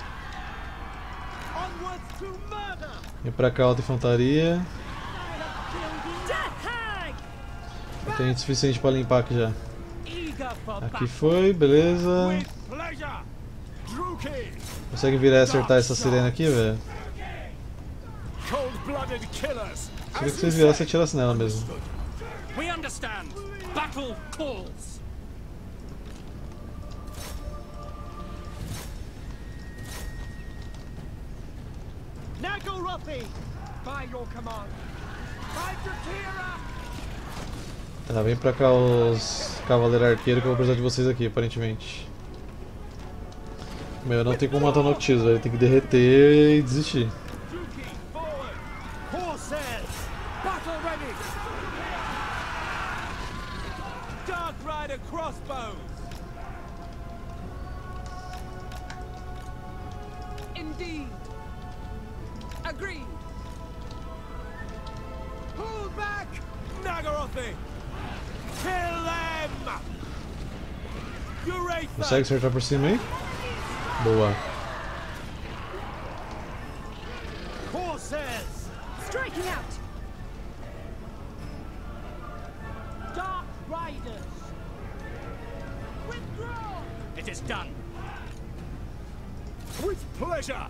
Onwards to murder. Vem pra cá, alta infantaria. Death hag. Tem gente suficiente para limpar aqui já. Eager for Aqui battle! foi, beleza. With pleasure. Druki. Consegue virar e acertar essa sirena aqui, velho? Cold-blooded killers. Queria que vocês virassem e atirassem nela mesmo. We understand! Battle calls! Nagarothi. By your command! By Dratira! Tá, vem pra cá os cavaleiros arqueiros que eu vou precisar de vocês aqui, aparentemente. Meu, não tem como matar o Noctilius, velho. Tem que derreter e desistir. Druki, forward. Corsairs. Battle ready! Dark Rider crossbows. Indeed. Agreed. Pull back. Nagarothi. Kill them. Eurathan. Consegue acertar por cima aí? Boa. Corsairs. Striking out. Dark riders. Withdraw. It is done! With pleasure.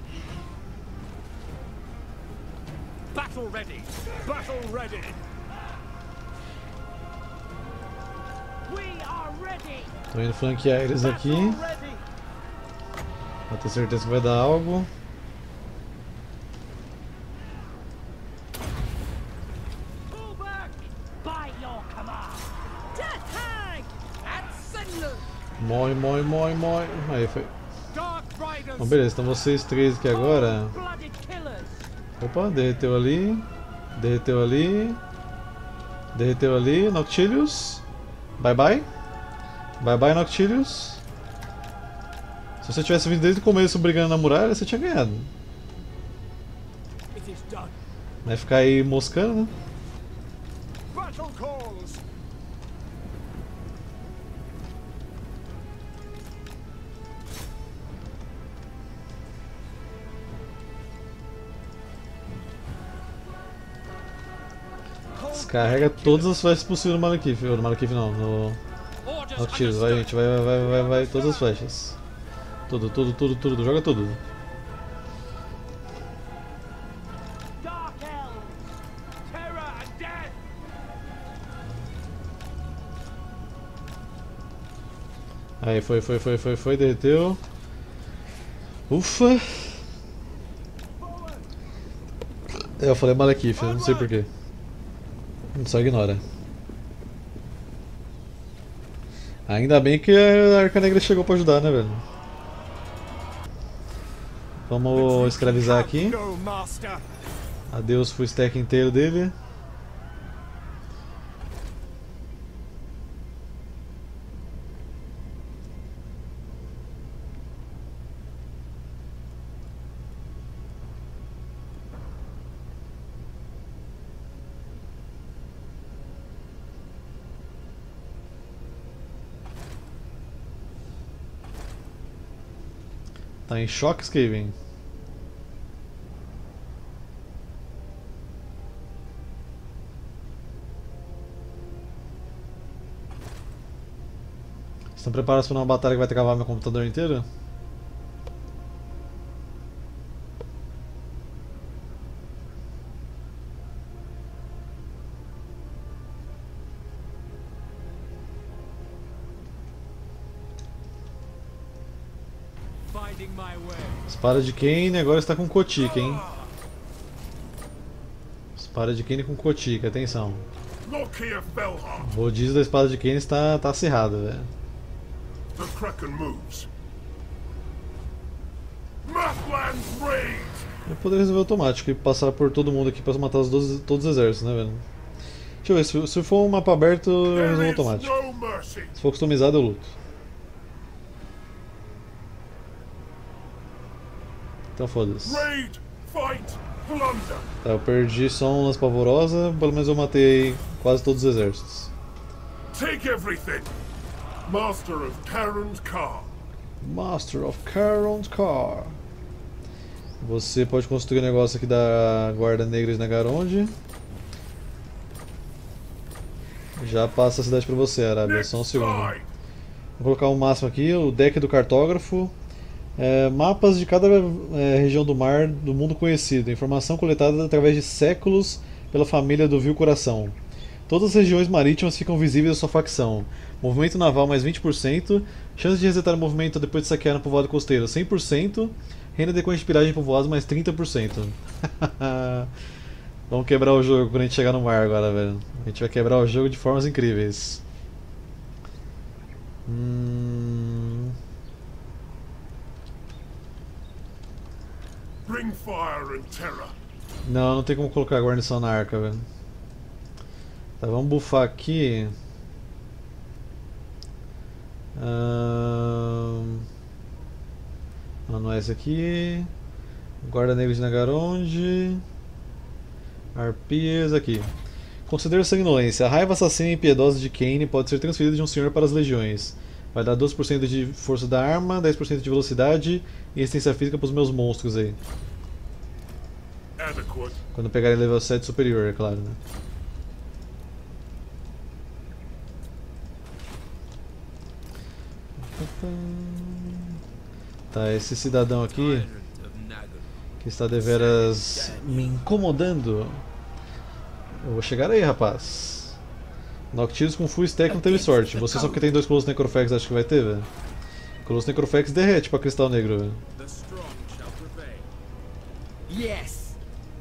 Battle ready! Battle ready. Tô indo flanquear eles aqui. Pra ter certeza que vai dar algo. Morre, morre, morre, morre. Aí foi. Bom, beleza, então vocês três aqui agora. Opa, derreteu ali. Derreteu ali. Derreteu ali. Noctilius. Bye bye. Bye bye, Noctilius. Se você tivesse vindo desde o começo brigando na muralha, você tinha ganhado. Vai ficar aí moscando, né? Descarrega todas as flechas possíveis no Malekith. No Malekith não, no Noctilius. Vai, gente, vai, vai, vai, vai, vai, todas as flechas. Tudo, tudo, tudo, tudo, joga tudo. Aí, foi, foi, foi, foi, foi, derreteu. Ufa! Eu falei Malekith, eu não sei porquê. Só ignora. Ainda bem que a Arca Negra chegou pra ajudar, né, velho? Vamos escravizar aqui. Adeus full stack inteiro dele. Tá em choque, Skaven. Estão preparados para uma batalha que vai travar meu computador inteiro? Espada de Kayn agora está com Kotik, hein? Espada de Kayn com Kotik, atenção. O rodízio da espada de Kayn está tá acirrado, velho. Eu poderia resolver automático e passar por todo mundo aqui para matar os doze, todos os exércitos, né, velho? Deixa eu ver, se, se for um mapa aberto, eu resolvo automático. Se for customizado, eu luto. Então foda-se. Tá, eu perdi só umas pavorosas, pelo menos eu matei quase todos os exércitos. Take everything. Master of Karund Kar. Master of Karund Kar. Você pode construir o um negócio aqui da Guarda Negra de Nagaronde. Já passa a cidade pra você, Arábia, só um segundo. Vou colocar o máximo aqui, o deck do cartógrafo. É, mapas de cada é, região do mar do mundo conhecido. Informação coletada através de séculos pela família do Vil Coração. Todas as regiões marítimas ficam visíveis à sua facção. Movimento naval mais vinte por cento. Chance de resetar o movimento depois de saquear no povoado costeiro cem por cento. Renda decorrente de piragem em povoados mais trinta por cento. Vamos quebrar o jogo quando a gente chegar no mar agora, velho. A gente vai quebrar o jogo de formas incríveis. Hum... Bring fire and terror. Não, não tem como colocar a guarnição na arca, velho. Tá, vamos buffar aqui. Ahn... Não, não é esse aqui. Guarda Negra de Nagaronde. Arpias aqui. Considera a sanguinolência. A raiva assassina e impiedosa de Kayn pode ser transferida de um senhor para as legiões. Vai dar doze por cento de força da arma, dez por cento de velocidade e resistência física para os meus monstros aí. Adequate. Quando pegarem level sete superior, é claro, né? Tá, esse cidadão aqui que está deveras me incomodando. Eu vou chegar aí, rapaz. Noctilus com full stack não teve sorte. Você só porque tem dois Colossus Necrofex acha que vai ter, velho? Colossus Necrofex derrete pra cristal negro, velho. The strong shall prevail. Yes.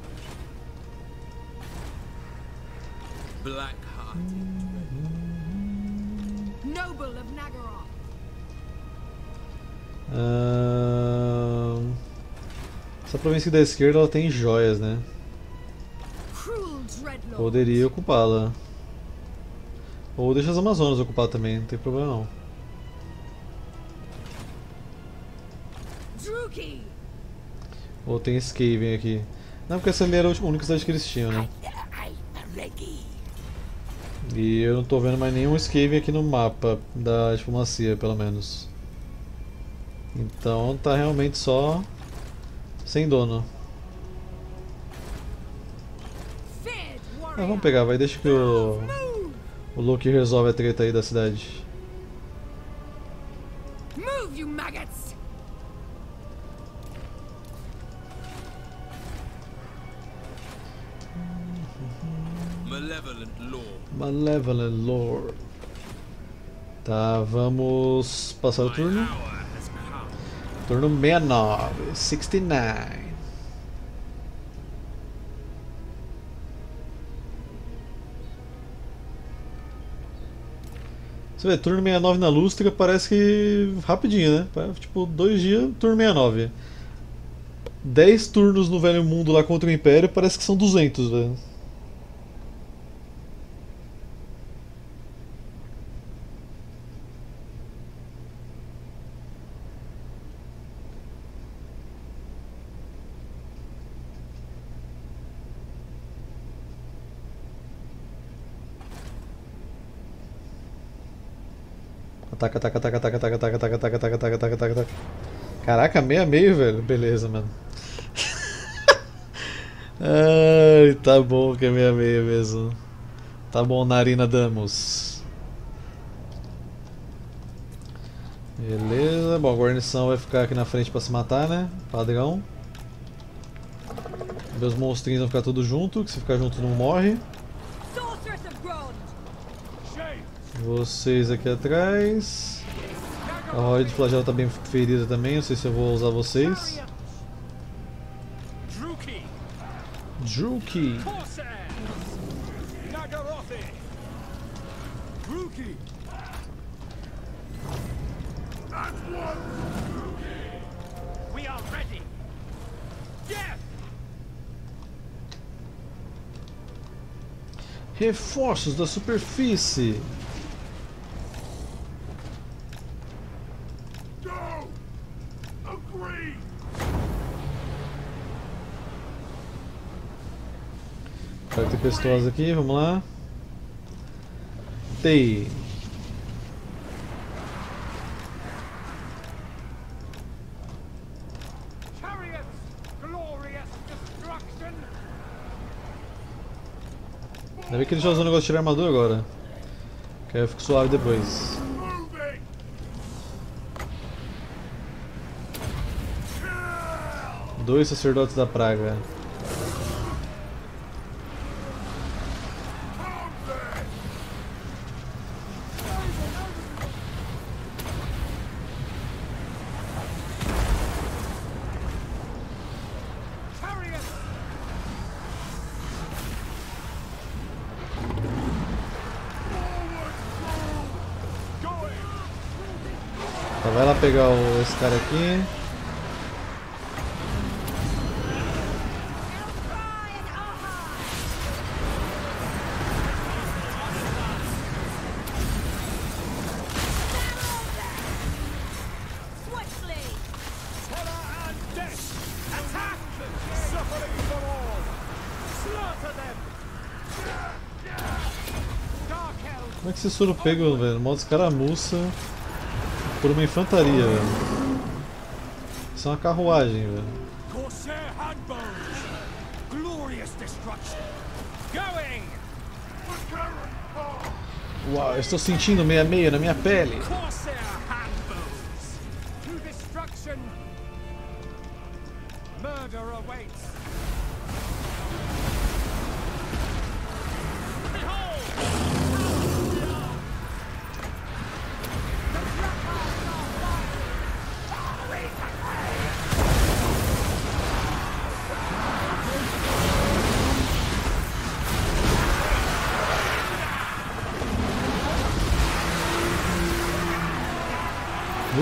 Black-hearted. Noble of Nagaroth. Ahn, Essa província da esquerda ela tem joias, né? Cruel Dreadlord. Poderia ocupá-la. Ou deixa as Amazonas ocupar também, não tem problema não. Druki. Ou tem Skaven aqui. Não, porque essa ali era a única cidade que eles tinham, né? E eu não tô vendo mais nenhum Skaven aqui no mapa da diplomacia, pelo menos. Então tá realmente só sem dono. Feared Ah, warrior. vamos pegar, vai, deixa que o, Move. o Luke resolve a treta aí da cidade. Move, you maggots. Malevolent Lord. Malevolent Lord. Tá, vamos passar o My turno. hour has come. Turno sessenta e nove, sessenta e nove. Você vê, turno sessenta e nove na Lustra parece que rapidinho, né? Parece, tipo, dois dias, turno sessenta e nove. dez turnos no Velho Mundo lá contra o Império parece que são duzentos, velho. Ataca, ataca, ataca, ataca, ataca, ataca, ataca, ataca, ataca, ataca, ataca, ataca, ataca. Caraca, meia meio, velho. Beleza, mano. Ai, tá bom que é meia meio mesmo. Tá bom, Narina Damos. Beleza, bom, a guarnição vai ficar aqui na frente pra se matar, né? Padrão. Meus monstrinhos vão ficar tudo junto, que se ficar junto não morre. Sorceress of Grond. Shame. Vocês aqui atrás. A Roda de Flagelo tá bem ferida também, não sei se eu vou usar vocês. Druki. Druki. Corsairs. Nagarothi. Druki. We are ready. Death. Reforços da superfície. Go! Agree! Ataque tempestuosa aqui, vamos lá. Tei. Chariots. Glorious destruction. Ainda bem que ele já usou o negócio de tirar armadura agora. Que aí eu fico suave depois. Moving! Dois sacerdotes da praga. Chariots. Going. Tá, vai lá pegar o, esse cara aqui. Swiftly. Terror and death. Attack. Suffering for all. Slaughter them. Dark Elves. Como é que esse soro pega, velho? Modo escaramuça por uma infantaria, velho. Isso é uma carruagem, velho. Corsair handbows. Glorious destruction. Going. Uau, eu estou sentindo meia meia na minha pele. Corsair handbows. To destruction. Murder awaits. Behold.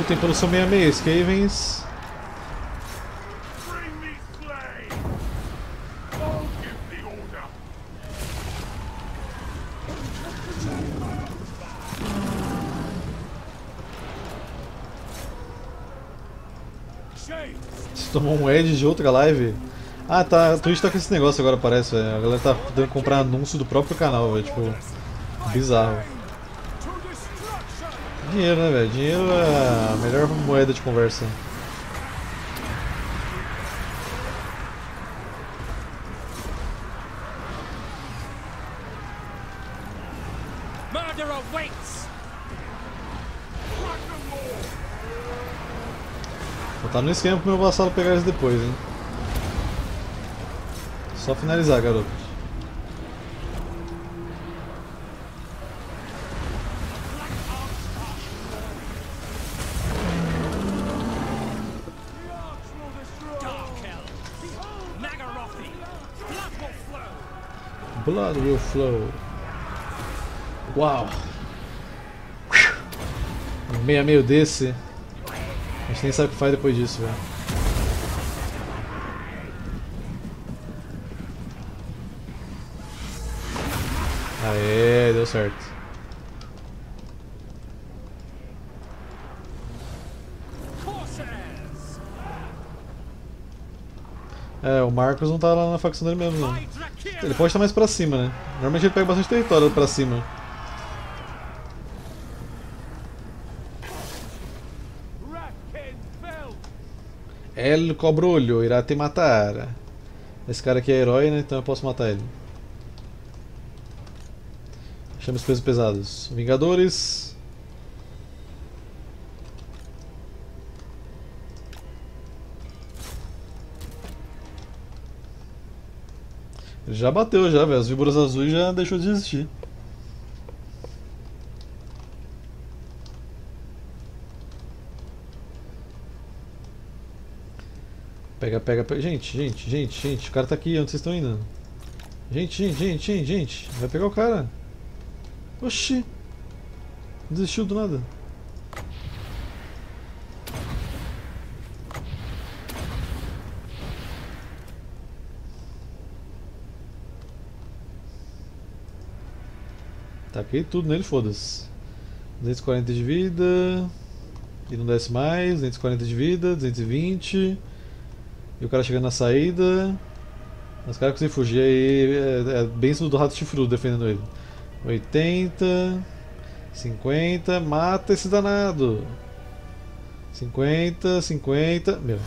Lutem pelo seu meia meia, Skavens. Bring me slain! I'll give the order! Shades! Você tomou um edge de outra live? Ah, tá. A Twitch tá com esse negócio agora, parece, velho. A galera tá podendo comprar anúncio do próprio canal, velho. Tipo, bizarro. To destruction! Dinheiro, né, velho? Dinheiro é a melhor moeda de conversa. Murder awaits! Crack them all! Vou tá no esquema pro meu vassalo pegar eles depois, hein? Só finalizar, garoto. The arch will destroy! Dark Elves! Nagarothi! Blood will flow! Blood will flow. Uau! Um meia meio desse. A gente nem sabe o que faz depois disso, velho. Aê, deu certo. Corsairs! É, o Marcos não tá lá na facção dele mesmo, não. Hydra Kira! Ele pode estar mais pra cima, né? Normalmente ele pega bastante território pra cima. Rakenfell! El Cobrulho irá te matar. Esse cara aqui é herói, né? Então eu posso matar ele. Chama os pesos pesados. Vingadores. Ele já bateu já, velho. As víboras azuis já deixou de existir. Pega, pega, pega. Gente, gente, gente, gente. O cara tá aqui. Onde vocês estão indo? Gente, gente, gente, gente, gente. Vai pegar o cara. Oxi. Desistiu do nada. Taquei tudo nele, foda-se. duzentos e quarenta de vida. E não desce mais. duzentos e quarenta de vida. duzentos e vinte. E o cara chegando na saída. Os caras conseguem fugir aí. É, é bem do rato chifrudo defendendo ele. oitenta. cinquenta. Mata esse danado. cinquenta, cinquenta. Meu.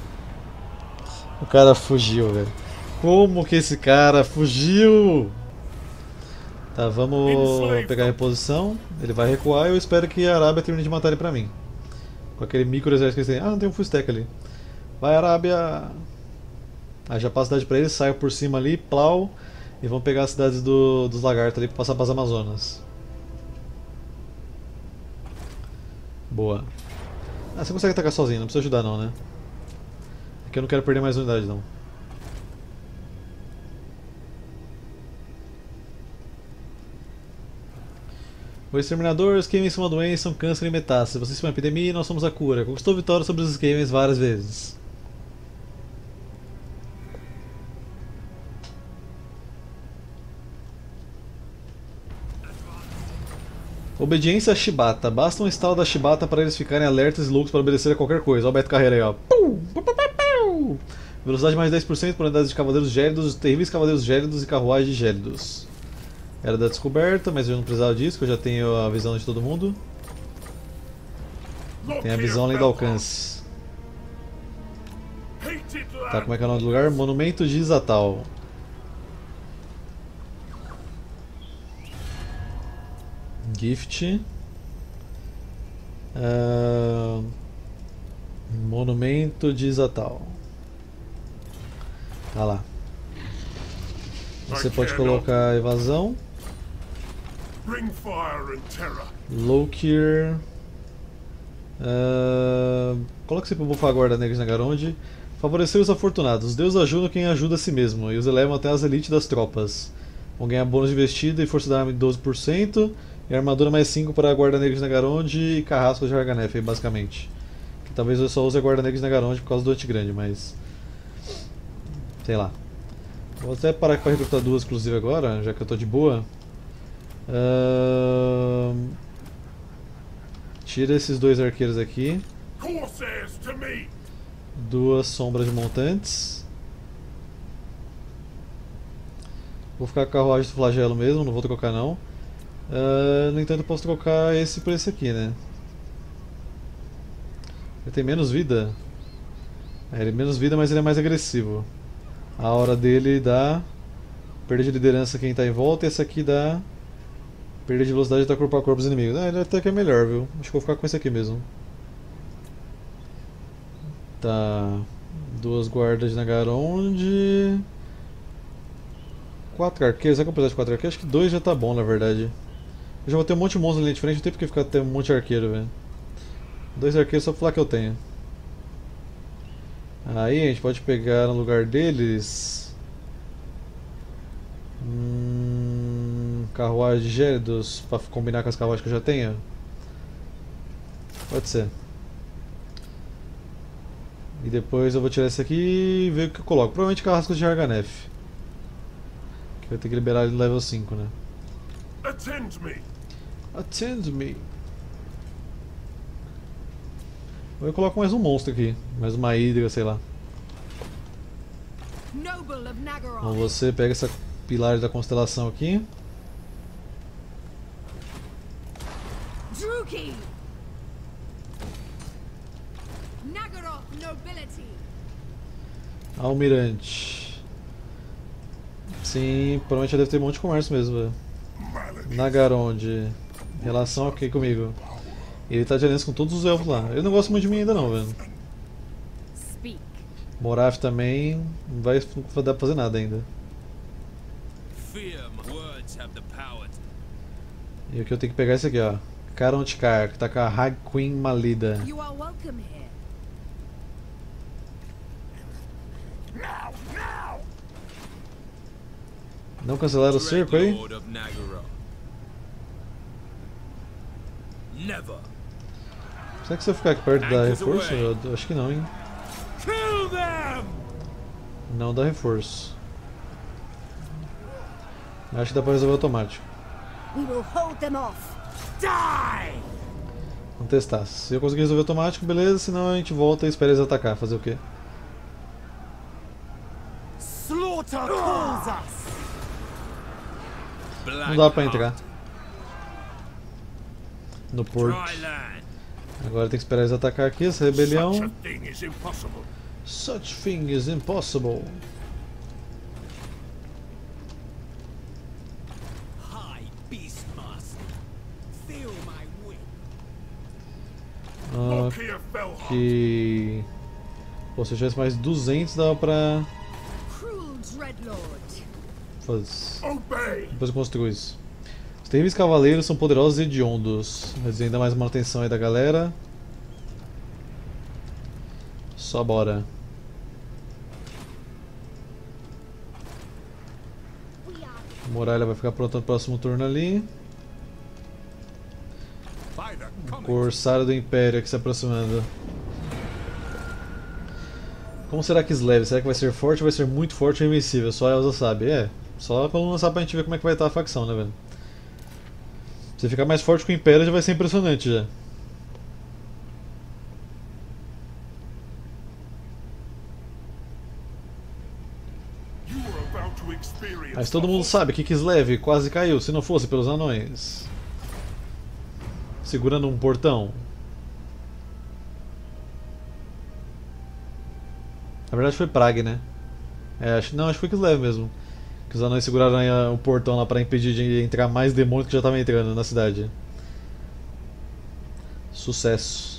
O cara fugiu, velho. Como que esse cara fugiu? Tá, vamos pegar a reposição. Ele vai recuar e eu espero que a Arábia termine de matar ele pra mim. Com aquele micro exército que eles têm. Ah, não tem um full stack ali. Vai, Arábia! Aí já passa a cidade pra eles, saio por cima ali, plau. E vamos pegar as cidades do, dos lagartos ali pra passar pras Amazonas. Boa. Ah, você consegue atacar sozinho, não precisa ajudar não, né? É que eu não quero perder mais unidade não. O exterminador, os Skavens são uma doença, são câncer e metástase. Vocês são uma epidemia e nós somos a cura. Conquistou vitória sobre os Skavens várias vezes. Obediência a Shibata. Basta um estalo da Shibata para eles ficarem alertas e loucos para obedecer a qualquer coisa. Olha o Beto Carreira aí, ó. Velocidade mais dez por cento para unidades de cavaleiros gélidos, terríveis cavaleiros gélidos e carruagens gélidos. Era da descoberta, mas eu não precisava disso, que eu já tenho a visão de todo mundo. Tem a visão além do alcance. Tá, como é que é o nome do lugar? Monumento de Izatal. Gift. Uh, Monumento de Izatal. Tá lá. Você pode colocar evasão. Lokir. Uh, coloque-se para bufar a guarda negra de Nagaronde. Favorecer os afortunados. Os deuses ajudam quem ajuda a si mesmo e os elevam até as elites das tropas. Vão ganhar bônus de vestida e força da arma de doze por cento. E armadura mais cinco para a guarda negra de Nagaronde e carrasco de Arganef, basicamente. Talvez eu só use a Guarda Negra de Nagaronde por causa do antigrande, mas... sei lá. Vou até parar para recrutar duas inclusive agora, já que eu tô de boa. Uh... Tira esses dois arqueiros aqui. Corsairs to me! Duas sombras de montantes. Vou ficar com a carruagem do flagelo mesmo, não vou trocar não. Uh, no entanto eu posso trocar esse por esse aqui, né? Ele tem menos vida. É, ele tem menos vida, mas ele é mais agressivo. A aura dele dá perda de liderança quem está em volta, e essa aqui dá perda de velocidade da corpo a corpo dos inimigos. Ah, ele até que é melhor, viu? Acho que vou ficar com esse aqui mesmo. Tá. Duas guardas de Nagaronde. Quatro arqueiros. Será que eu precisar de quatro arqueiros? Acho que dois já tá bom, na verdade. Eu já vou ter um monte de monstros ali de frente, não tem porque ficar até um monte de arqueiro, velho. Dois arqueiros só pra falar que eu tenho. Aí a gente pode pegar no lugar deles. Hum, carruagem de Gélidos pra combinar com as carruagens que eu já tenho. Pode ser. E depois eu vou tirar esse aqui e ver o que eu coloco. Provavelmente carrascos de Arganef. Que vai ter que liberar ele no level cinco, né? Attend me! Attend me. Eu coloco mais um monstro aqui. Mais uma hidra, sei lá. Noble of Nagaroth. Então você pega essa pilar da constelação aqui. Druki. Nagaroth nobility. Almirante. Sim, provavelmente já deve ter um monte de comércio mesmo, velho. Nagaronde. Relação ok comigo. Ele tá de aliança com todos os elfos lá. Ele não gosta muito de mim ainda não, velho. Speak. Moraf também não vai, não vai dar pra fazer nada ainda. Fear my words have the power to... E o que eu tenho que pegar é esse aqui, ó. Carontikar, que tá com a Hag Queen Malida. You are welcome here. Now! Now! Não cancelaram o cerco aí? Dreadlord of Nagaroth. Never. Será que se eu ficar aqui perto dá reforço? Eu eu acho que não, hein? Kill them! Não dá reforço. Acho que dá pra resolver automático. We will hold them off. Die! Vamos testar. Se eu conseguir resolver automático, beleza. Senão a gente volta e espera eles atacar. Fazer o quê? Slaughter calls us! Não dá pra entrar no porto. Dry land. Agora tem que esperar eles atacar aqui, essa rebelião. Such a thing is impossible. Such thing is impossible. High Beastmaster. Feel my wit. Ah, Here fell hard. que... Pô, se eu tivesse mais duzentos dava pra... Cruel Dreadlord. Foda-se. Obey! Depois eu construo isso. Os terríveis cavaleiros são poderosos e hediondos. Mas ainda mais manutenção aí da galera. Só bora. A muralha vai ficar pronta no próximo turno ali. By the O comet! Corsário do Império aqui se aproximando. Como será que Sleve? Será que vai ser forte ou vai ser muito forte ou invencível? Só a Elsa sabe. É, só quando lançar pra gente ver como é que vai estar a facção, né, velho? Se ficar mais forte que o Império já vai ser impressionante já. You are about to experience Mas todo the mundo whole- sabe que Kislev quase caiu, se não fosse pelos anões. Segurando um portão. Na verdade foi Prague, né? É, acho, não, acho que foi Kislev mesmo. Que os anões seguraram aí, ah, o portão lá pra impedir de entrar mais demônios que já estavam entrando na cidade. Sucesso.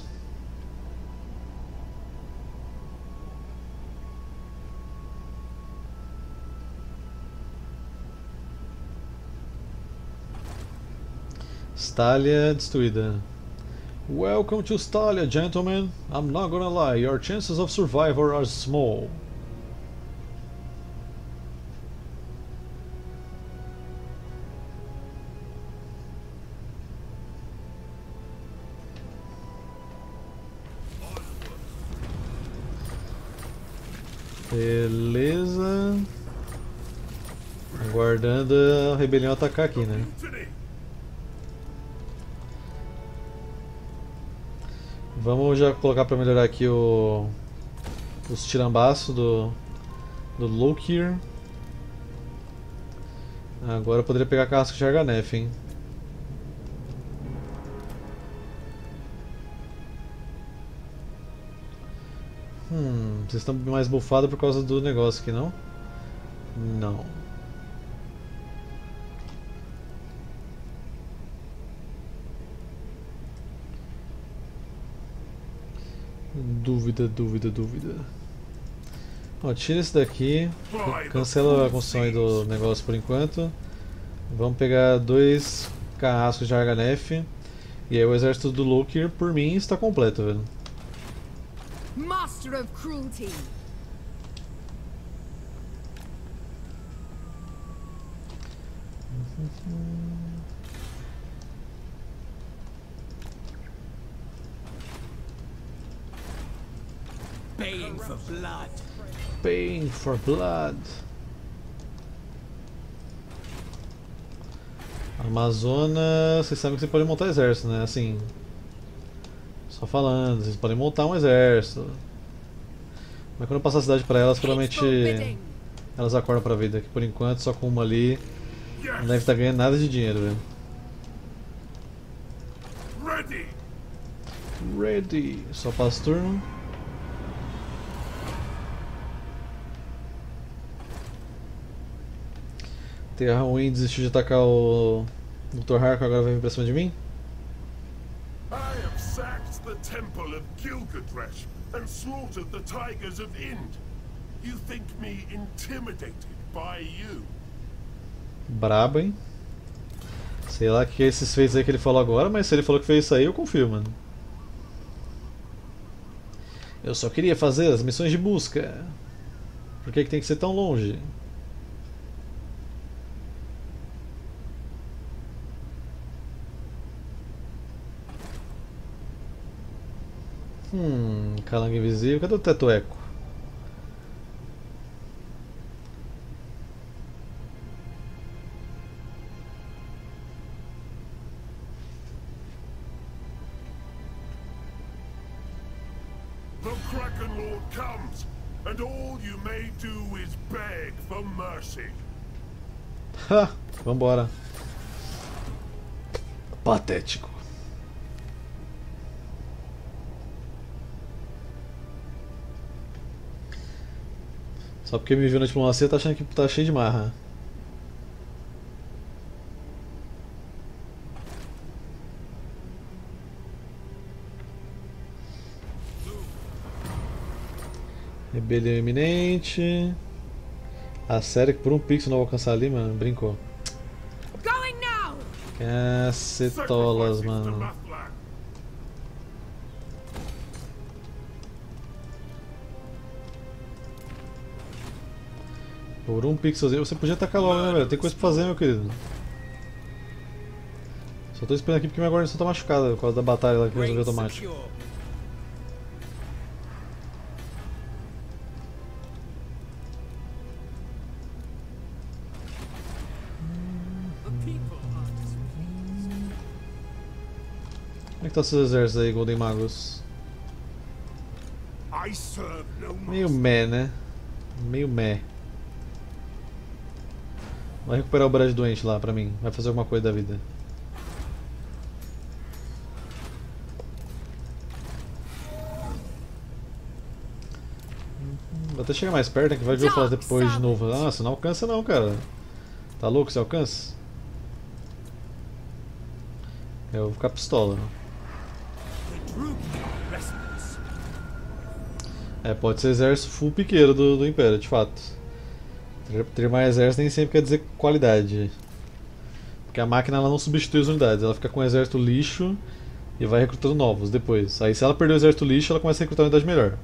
Stalia destruída. Welcome to Stalia, gentlemen. I'm not gonna lie, your chances of survival are small. Beleza. Aguardando a rebelião atacar aqui, né? Mutiny! Vamos já colocar pra melhorar aqui o, os tirambaços do, do Lokir. Agora eu poderia pegar a casca de Arganef, hein? Hum, vocês estão mais bufados por causa do negócio aqui, não? Não. Dúvida, dúvida, dúvida. Ó, tira esse daqui. Cancela a construção aí do negócio por enquanto. Vamos pegar dois carrascos de Arganef. E aí o exército do Lokir, por mim, está completo, velho. Master of cruelty. Baying for blood. Paying for blood. Amazônia, vocês sabem que você pode montar exército, né? Assim, só falando, vocês podem montar um exército. Mas quando eu passar a cidade pra elas, provavelmente elas acordam pra vida. Que por enquanto, só com uma ali, não deve estar ganhando nada de dinheiro, velho. Ready! Ready. Só passa turno. Terra ruim desistiu de atacar o doutor Harko, agora vai vir pra cima de mim? I have sacked the temple of Gilgadresh and slaughtered the tigers of Ind. You think me intimidated by you? Brabo, hein? Sei lá o que é esses feitos aí que ele falou agora, mas se ele falou que fez isso aí, eu confio, mano. Eu só queria fazer as missões de busca. Por que que tem que ser tão longe? Hum, calango invisível. Cadê o teto eco? The Kraken Lord comes, and all you may do is beg for mercy. Ha! Vambora. Patético. Só porque me viu na diplomacia tá achando que tá cheio de marra. Rebelião iminente. A sério que por um pixel não vou alcançar ali, mano. Brincou. Going now. Cacetolas, Sacrifices to mano. Mathlan. Por um pixelzinho. Você podia atacar logo, né, velho? Tem coisa pra fazer, meu querido. Só tô esperando aqui porque minha guarnição tá machucada por causa da batalha lá que resolveu Reign automático. secure. The people are displeased. Como é que tá seus exércitos aí, Golden Magus? I serve no Meio master. meh, né? Meio meh. Vai recuperar o Brad doente lá pra mim. Vai fazer alguma coisa da vida. Vou até chegar mais perto, né? Que vai ver eu falar depois de novo. Nossa, não alcança não, cara. Tá louco? Você alcança? Eu vou ficar pistola. Né? The Druid are restless. É, pode ser exército full piqueiro do, do Império, de fato. Ter, ter mais exército nem sempre quer dizer qualidade. Porque a máquina ela não substitui as unidades, ela fica com um exército lixo e vai recrutando novos depois. Aí se ela perder o exército lixo, ela começa a recrutar uma unidade melhor.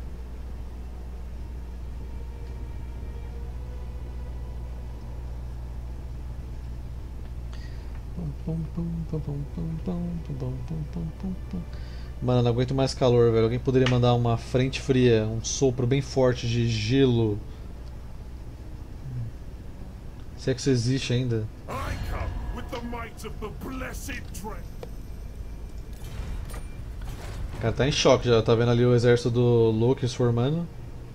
Mano, não aguento mais calor, velho. Alguém poderia mandar uma frente fria, um sopro bem forte de gelo Se é que isso existe ainda. I come with the might of the blessed dread. O cara tá em choque já, tá vendo ali o exército do Loki se formando.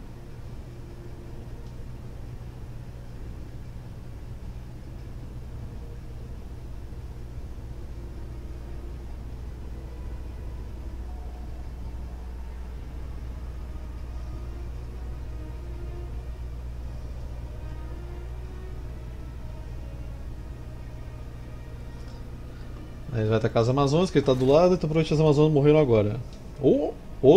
Aí ele vai atacar as Amazonas, que ele tá do lado, então provavelmente as Amazonas morreram agora. Ô, ô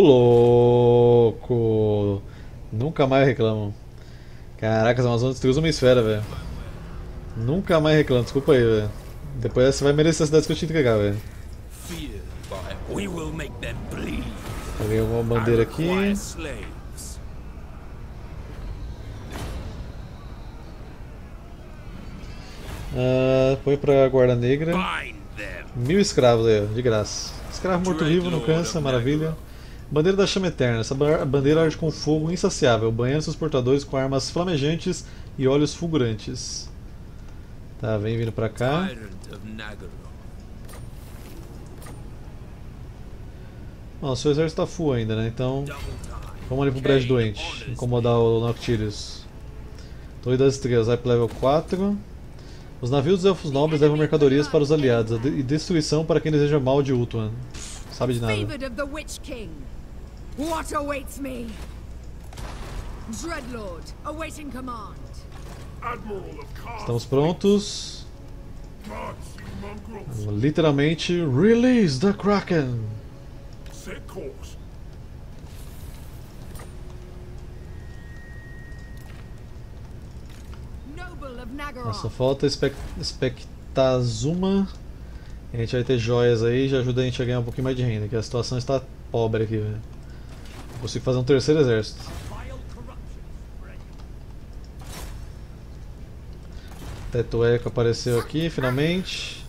louco! Nunca mais reclamam. Caraca, as Amazonas destruíram uma esfera, velho. Nunca mais reclamam, desculpa aí, velho. Depois você vai merecer as cidades que eu te entregar, velho. We will make them bleed. Peguei uma bandeira aqui. Slaves. Ah, põe pra Guarda Negra. Bind them. Mil escravos aí, ó, de graça. Escravo morto-vivo, não cansa, maravilha. Bandeira da Chama Eterna. Essa bandeira arde com fogo insaciável, banhando seus portadores com armas flamejantes e olhos fulgurantes. Tá, vem vindo pra cá. Bom, seu exército tá full ainda, né? Então, vamos ali pro Brejo Doente, incomodar o Noctilius. Torre das Estrelas, vai pro level quatro. Os navios dos Elfos Nobres levam mercadorias para os aliados e destruição para quem deseja mal de Ultuan. Sabe de nada. Favored of the Witch King. What awaits me? Dreadlord, awaiting command. Admiral of Khar's Estamos prontos. March, you mongrels. Literalmente, release the Kraken! Set course. Noble of Nagaroth. Nossa, falta Spec Spectazuma. A gente vai ter joias aí, já ajuda a gente a ganhar um pouquinho mais de renda, que a situação está pobre aqui, velho. Consigo fazer um terceiro exército. Teto Eco apareceu aqui, finalmente.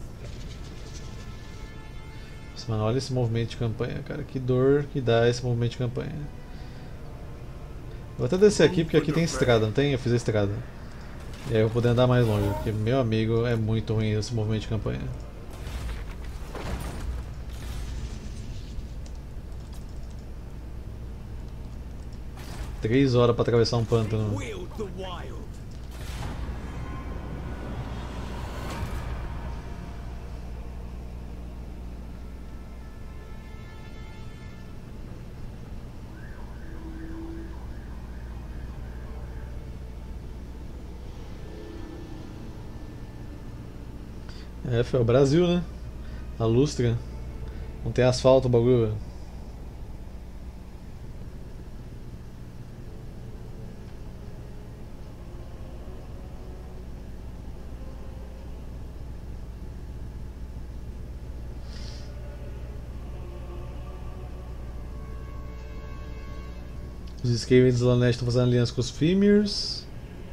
Nossa, mano, olha esse movimento de campanha, cara. Que dor que dá esse movimento de campanha. Vou até descer aqui, porque aqui tem estrada, não tem? Eu fiz a estrada. E aí eu vou poder andar mais longe, porque, meu amigo, é muito ruim esse movimento de campanha. Três horas para atravessar um pântano. Wield the wild. É, foi o Brasil, né? A Lustra. Não tem asfalto o bagulho, velho. Os Skaven dos Slanesh estão fazendo aliança com os Fimirs.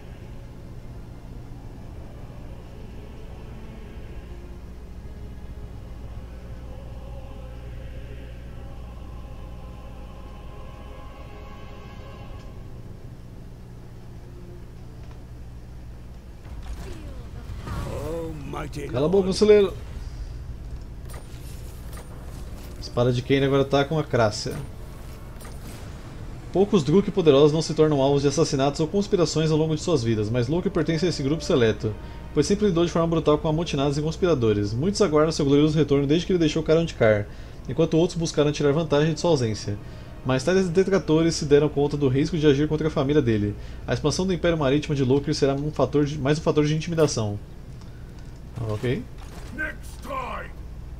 Cala a boca, conselheiro! A espada de Kane agora tá com a Crácia. Poucos Druk poderosos não se tornam alvos de assassinatos ou conspirações ao longo de suas vidas, mas Loki pertence a esse grupo seleto, pois sempre lidou de forma brutal com amotinados e conspiradores. Muitos aguardam seu glorioso retorno desde que ele deixou Karantkar, enquanto outros buscaram tirar vantagem de sua ausência. Mas tais detratores se deram conta do risco de agir contra a família dele. A expansão do Império Marítimo de Loki será um fator de, mais um fator de intimidação. Ok. Next time.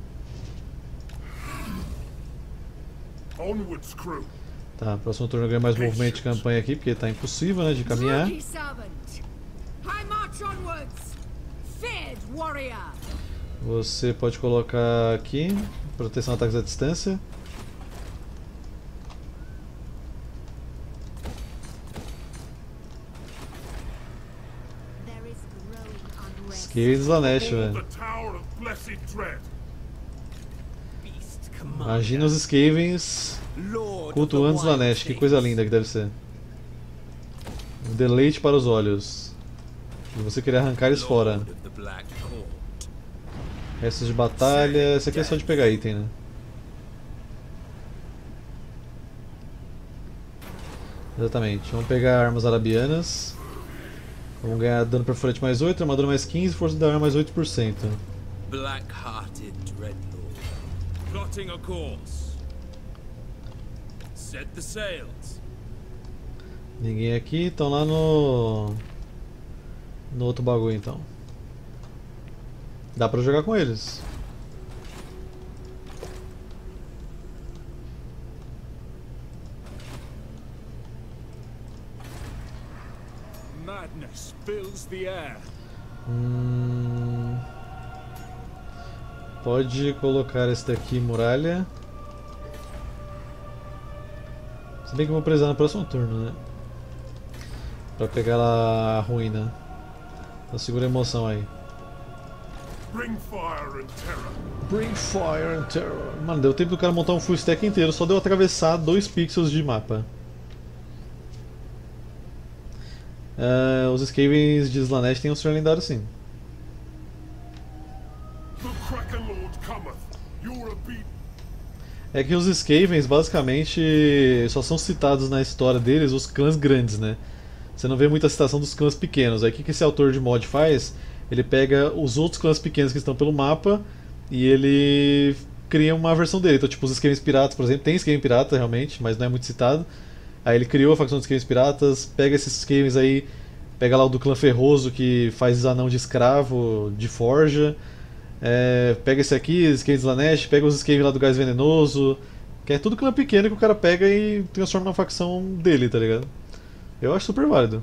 Onwards, crew. Tá, próximo turno eu ganho mais movimento de campanha aqui, porque tá impossível, né, de caminhar. Rookie servant. I march onwards. Feared warrior. Você pode colocar aqui, proteção a ataques à distância. There is growing unrest. Skaven Slanesh, Hold velho. the Tower of Blessed Dread. Beast commander. Imagina os Skavens Lord cultuando of the Wild Slanesh, que coisa linda que deve ser. Um deleite para os olhos. E você querer arrancar eles fora. Lord of the Black Court. Restos de batalha. Esse aqui é só de pegar item, né? Exatamente. Vamos pegar armas arabianas. Vamos ganhar dano perfurante mais oito, armadura mais quinze, força da arma mais oito por cento. Black-hearted Dreadlord. Plotting a course. Set the sails. Ninguém aqui, estão lá no... No outro bagulho então. Dá pra jogar com eles. Madness fills the air. Hum... Pode colocar esse daqui, muralha. Se bem que eu vou precisar no próximo turno, né? Pra pegar lá a ruína. Então segura a emoção aí. Bring fire and terror. Bring fire and terror. Mano, deu tempo do cara montar um full stack inteiro, só deu atravessar dois pixels de mapa. Uh, os Skavens de Slaanesh tem um senhor lendário sim. The Kraken Lord cometh. You're a beat. É que os Skavens basicamente só são citados na história deles os clãs grandes, né? Você não vê muita citação dos clãs pequenos. Aí o que que esse autor de mod faz? Ele pega os outros clãs pequenos que estão pelo mapa e ele cria uma versão dele. Então, tipo, os Skavens Piratas, por exemplo, tem Skaven Pirata realmente, mas não é muito citado. Aí ele criou a facção dos Skavens Piratas, pega esses Skavens aí, pega lá o do clã Ferroso que faz anão de escravo, de forja. É, pega esse aqui, Skavens Slaanesh, pega os Skavens lá do Gás Venenoso. Que é tudo clã pequeno que o cara pega e transforma na facção dele, tá ligado? Eu acho super válido.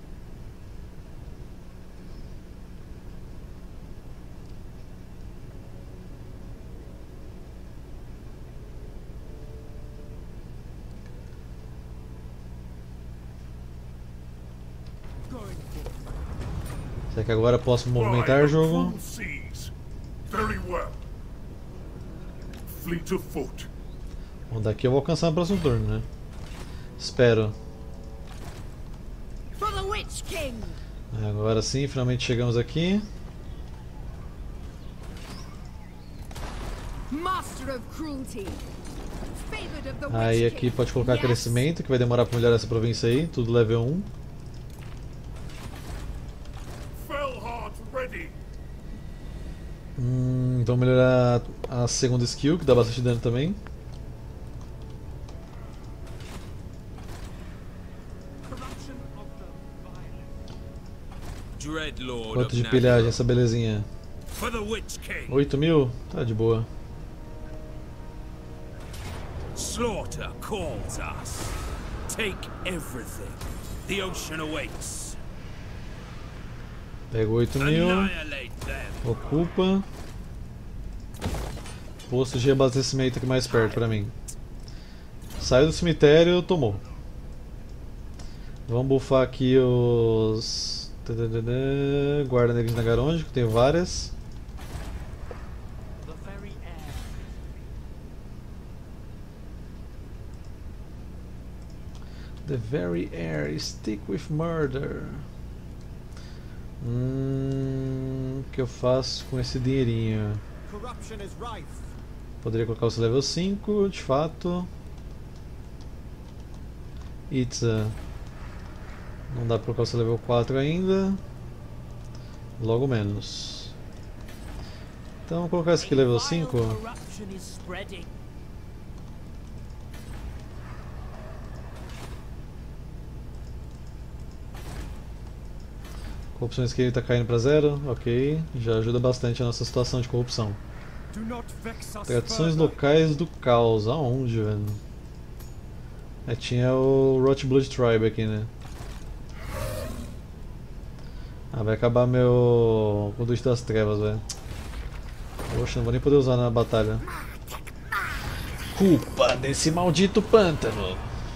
Será que agora posso movimentar o jogo? Very well. Fleet of foot. Bom, daqui eu vou alcançar no próximo turno, né? Espero. For the Witch King! Agora sim, finalmente chegamos aqui. Master of cruelty. Favored of the Witch Aí aqui King. pode colocar Yes. crescimento, que vai demorar pra melhorar essa província aí. Tudo level um. Fellheart ready. Hum, vamos melhorar a segunda skill, que dá bastante dano também. Corruption of the violent. Dreadlord Quanto of de Nagel. pilhagem essa belezinha? For the Witch King. oito mil? Tá de boa. Slaughter calls us. Take everything. The ocean awaits. Pega oito mil. Annihilate them. Ocupa. Posto de abastecimento aqui mais perto pra mim. Saiu do cemitério, tomou. Vamos buffar aqui os... Guarda Negros de Nagaronde, que tem várias. The very air. The very air, stick with murder. Hum, o que eu faço com esse dinheirinho? Corruption is rife. Poderia colocar o level cinco, de fato. Itza. Não dá pra colocar o level quatro ainda. Logo menos. Então vamos colocar esse aqui level cinco. Corruption is spreading. Corrupção esquerda está caindo para zero, ok. Já ajuda bastante a nossa situação de corrupção. Do not vex us Tradições further. locais do caos, aonde, velho? É, tinha o Rot Blood Tribe aqui, né? Ah, vai acabar meu Conduíte das Trevas, velho. Poxa, não vou nem poder usar na batalha. Culpa desse maldito pântano!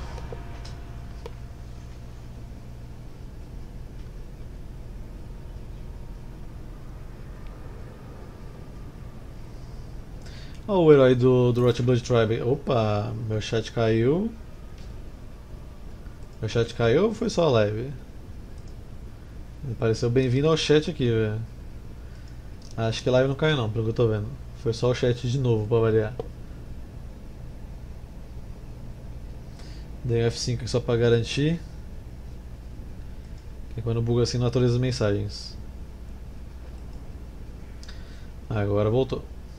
Olha o herói do, do Rot Blood Tribe. Opa, meu chat caiu. Meu chat caiu ou foi só a live? Apareceu bem-vindo ao chat aqui, velho. Acho que live não caiu não, pelo que eu tô vendo. Foi só o chat de novo pra variar. Dei um F cinco aqui só pra garantir. Que quando buga assim não atualiza as mensagens. Agora voltou.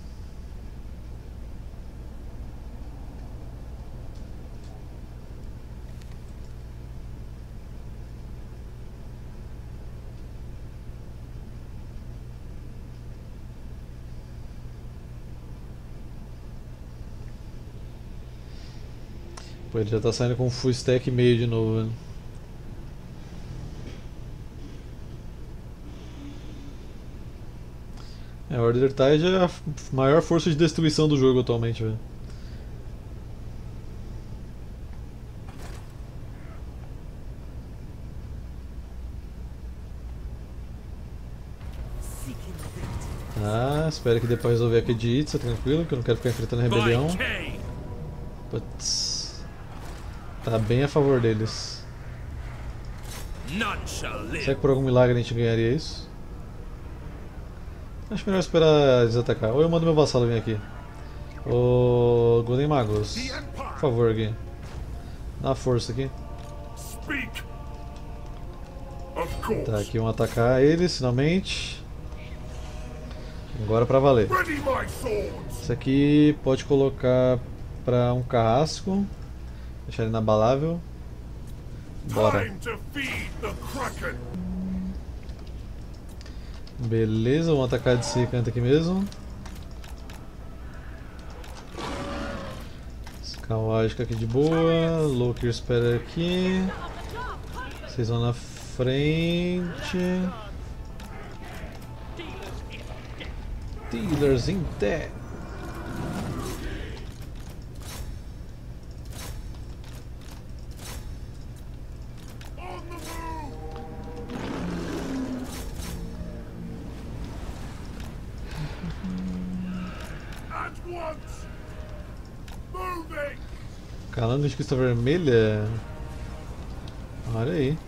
Pô, ele já tá saindo com full stack e meio de novo, velho. É, Order Tide é a maior força de destruição do jogo atualmente, velho. Ah, espero que depois resolver aqui de Itza, tranquilo, que eu não quero ficar enfrentando a rebelião. Putz. Tá bem a favor deles. Será que por algum milagre a gente ganharia isso? Acho melhor esperar eles atacar. Ou eu mando meu vassalo vir aqui. Ô Golden Magus, por favor, aqui. Dá uma força aqui. Tá, aqui vão atacar eles finalmente. Agora pra valer. Isso aqui pode colocar pra um carrasco. Deixar ele inabalável. Bora. Beleza, vamos atacar desse canto aqui mesmo. Carruagem fica aqui de boa. Loker espera aqui. Vocês vão na frente. Dealers in dead. Calando de conquista vermelha. Olha aí.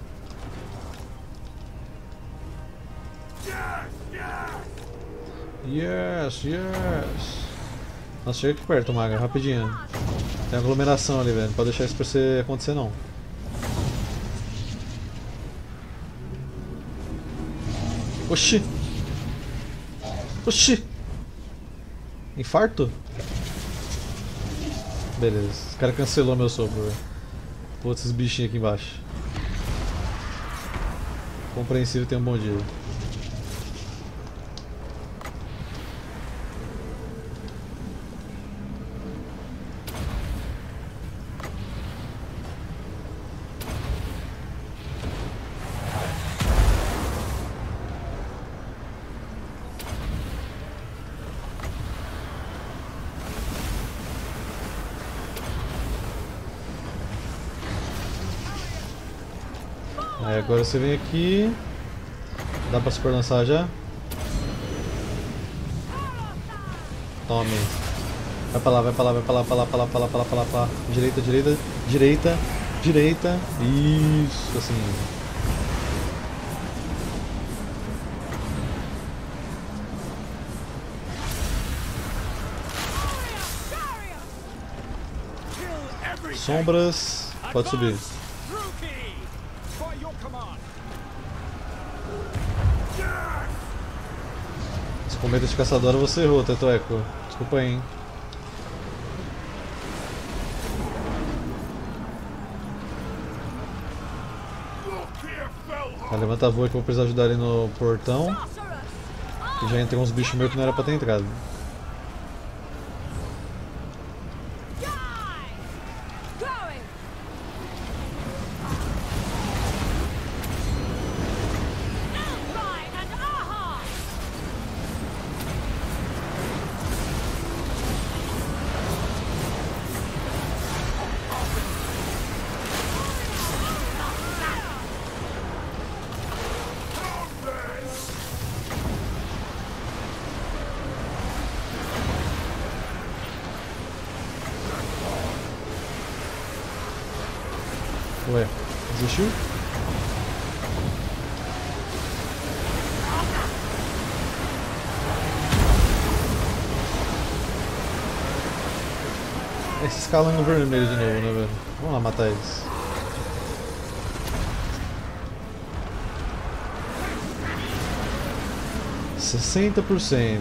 Yes, yes. Nossa, chega aqui perto, Maga, rapidinho. Tem aglomeração ali, velho. Não pode deixar isso pra você acontecer, não. Oxi! Oxi! Infarto? Beleza, esse cara cancelou meu sopro, velho. Putz, esses bichinhos aqui embaixo. Compreensível, tenha um bom dia. Aí agora você vem aqui. Dá pra super lançar já? Tome. Vai pra lá, vai pra lá, vai pra lá, pra lá, pra lá, pra lá, pra lá, pra lá, pra lá. Direita, direita, direita, direita. Isso, assim. Sombras. Pode subir. Com medo de caçadora você errou, Teto Echo. Desculpa aí, hein. Tá, levanta voo que eu vou precisar ajudar ali no portão. Que já entrei uns bichos meus que não era pra ter entrado. Ué, desistiu? Esses calango vermelho de novo, né, velho? Vamos lá matar eles. sessenta por cento.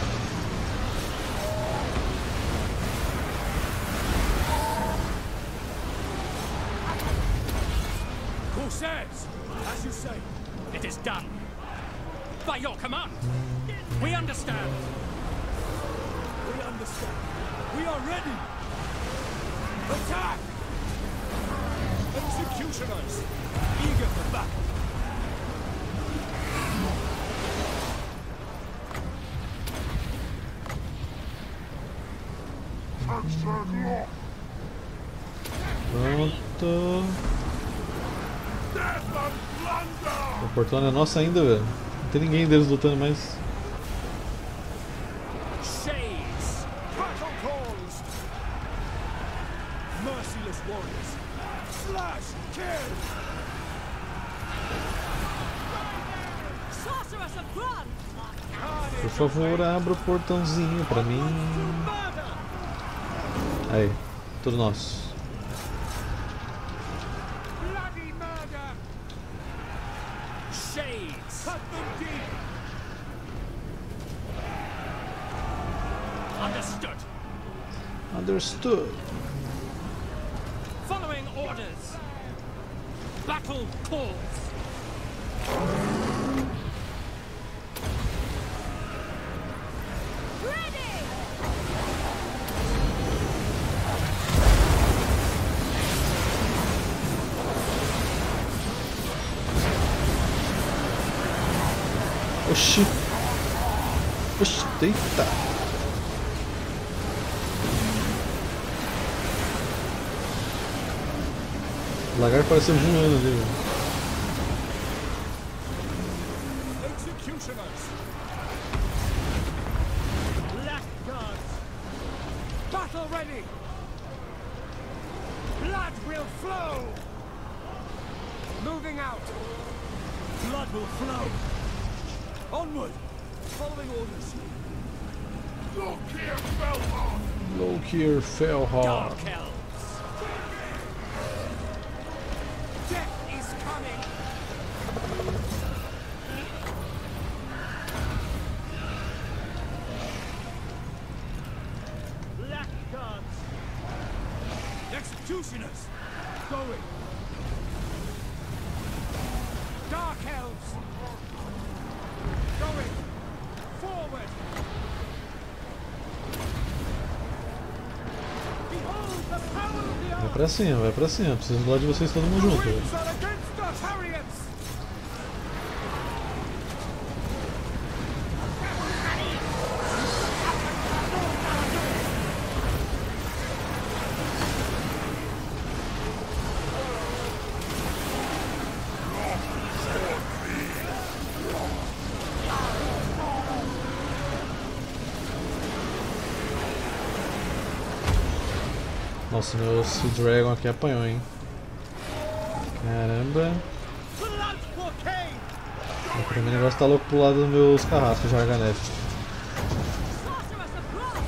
Corsairs, as you say, it is done. By your command. We understand. We understand. We are ready. Attack! Executioners, eager for battle. Pronto. O portão é nosso ainda, velho. Não tem ninguém deles lutando mais. Shades! Battle calls! Merciless warriors! Slash! Kill! Sorceress of blood! Por favor, abra o portãozinho pra mim. Aí, tudo nosso. Bloody murder! Shades! Cut them deep! Understood! Understood. Following orders! Battle calls! Ready! Oxi. Oxi, eita. O lagarto pareceu voando ali, velho. Executioners! Black guards! Battle ready! Blood will flow! Moving out! Blood will flow! Onward! Following orders! Look here, Belmont! Low here, fell hard. Dark elves! Death is coming! Black guards! Executioners! Going! Dark elves! Going! Forward! Behold the power of the Vai earth! pra cima, vai pra cima. Preciso do lado de vocês todo mundo junto, velho. Winds are against us, Harriets! Nossa, meu Sea Dragon aqui apanhou, hein. Caramba. Blood for Cain! Pra mim o negócio tá louco pro lado dos meus carrascos de Arganef. Sorceress of blood!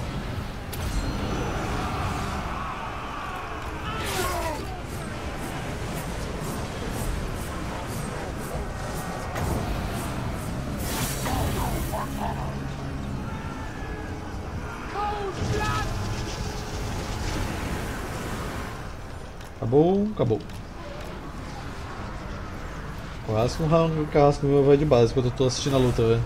Acabou, acabou. Quase que um carrasco meu vai de base quando eu tô assistindo a luta, velho.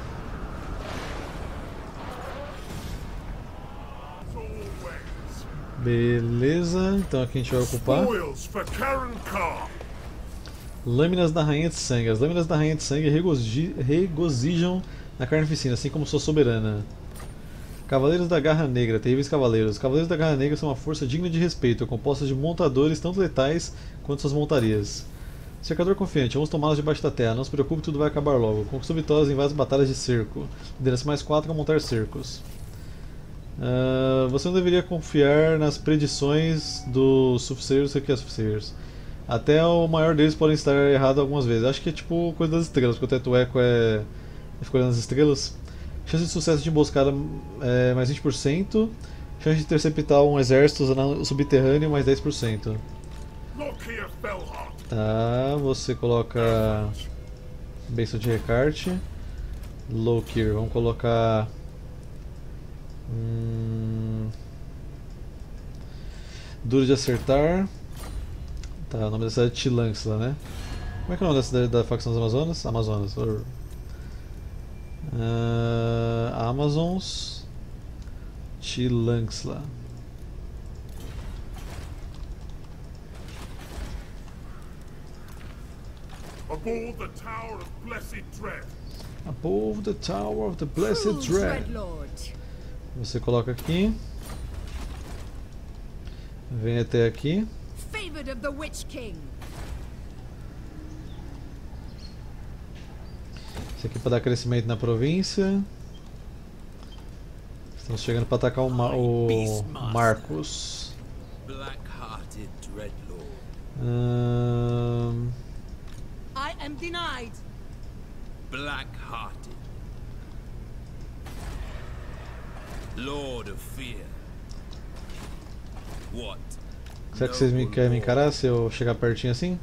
Beleza, então aqui a gente vai ocupar. Spoils for Karen Carr. Lâminas da Rainha de Sangue. As lâminas da Rainha de Sangue regozi- regozijam na carnificina, assim como sua soberana. Cavaleiros da Garra Negra, terríveis cavaleiros. Os Cavaleiros da Garra Negra são uma força digna de respeito, composta de montadores tanto letais quanto suas montarias. Cercador confiante, vamos tomá-los debaixo da terra, não se preocupe, tudo vai acabar logo. Conquistou vitórias em várias batalhas de cerco. Liderança mais quatro a montar cercos. Uh, você não deveria confiar nas predições dos Soothsayers. O que é Soothsayers? Até o maior deles podem estar errado algumas vezes. Acho que é tipo coisa das estrelas, porque o teto eco é. Fica olhando as estrelas. Chance de sucesso de emboscada é mais vinte por cento. Chance de interceptar um exército usando o subterrâneo, mais dez por cento. Look here, Fellheart. Tá, você coloca benção de recarte. Lokir, vamos colocar. Hum, duro de acertar. Tá, o nome da cidade é Tilanxla, né? Como é que é o nome da cidade da facção dos Amazonas? Amazonas. Uh, Amazons. Tilanxla. Aboard the Tower of Blessed Dread. Above the Tower of the Blessed Cruel Dread. Dreadlord. Você coloca aqui. Vem até aqui. Favored of the Witch King. Isso aqui para dar crescimento na província. Estamos chegando para atacar o, Ma o Marcos. Black-hearted Dreadlord. Ahn, I am denied. Black-hearted. Lord of Fear. What? será que vocês me querem me encarar se eu chegar pertinho assim?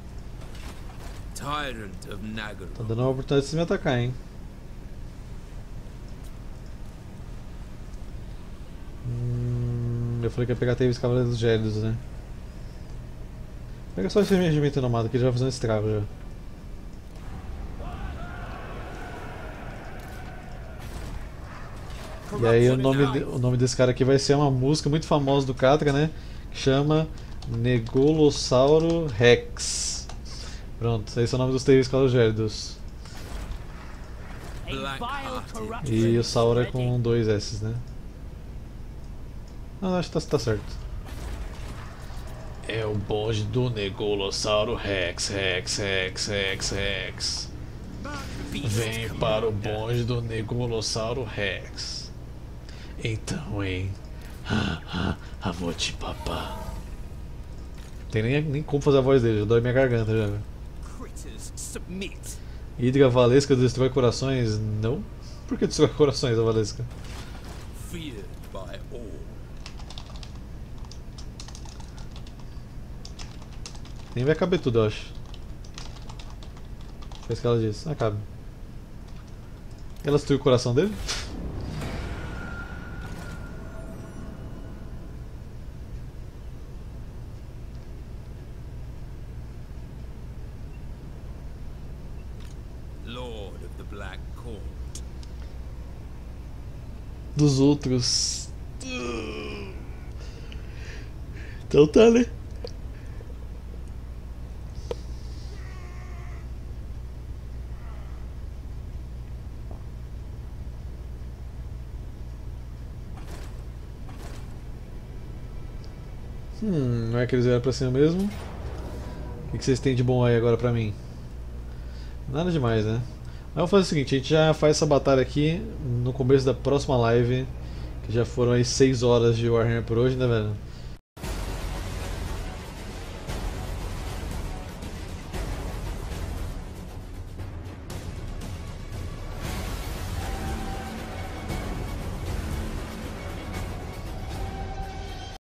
Tyrant of Nagaro. Tá dando uma oportunidade de vocês me atacar, hein? Hum, eu falei que ia pegar Tavis Cavaleiro dos Gélidos, né? Pega só esse regimento nomado que ele já vai fazer um estrago já. E aí o nome, de- o nome desse cara aqui vai ser uma música muito famosa do Catra, né? Que chama Negolossauro Rex. Pronto, esse é o nome dos Tavis Cavaleiros Gélidos. Black-hearted. E o Sauro é com dois S, né? Não, acho que tá, tá certo. É o bonde do Negolossauro Rex, Rex, Rex, Rex, Rex. Vem para o bonde do Negolossauro Rex. Então, hein? Ah, ah, ah, vou te papar. Tem nem, nem como fazer a voz dele, já dói minha garganta já. Critters submit. Hidra Valesca destrói corações? Não? Por que destrói corações a Valesca? Feared by all. Nem vai caber tudo, eu acho. Foi isso que ela disse. Ah, cabe. Ela destruiu o coração dele? Lord of the Black Court. Dos outros. Então tá, né? Hum, não é que eles vieram pra cima mesmo? O que que vocês têm de bom aí agora pra mim? Nada demais, né? Mas vamos fazer o seguinte, a gente já faz essa batalha aqui no começo da próxima live, que já foram aí seis horas de Warhammer por hoje, né, velho?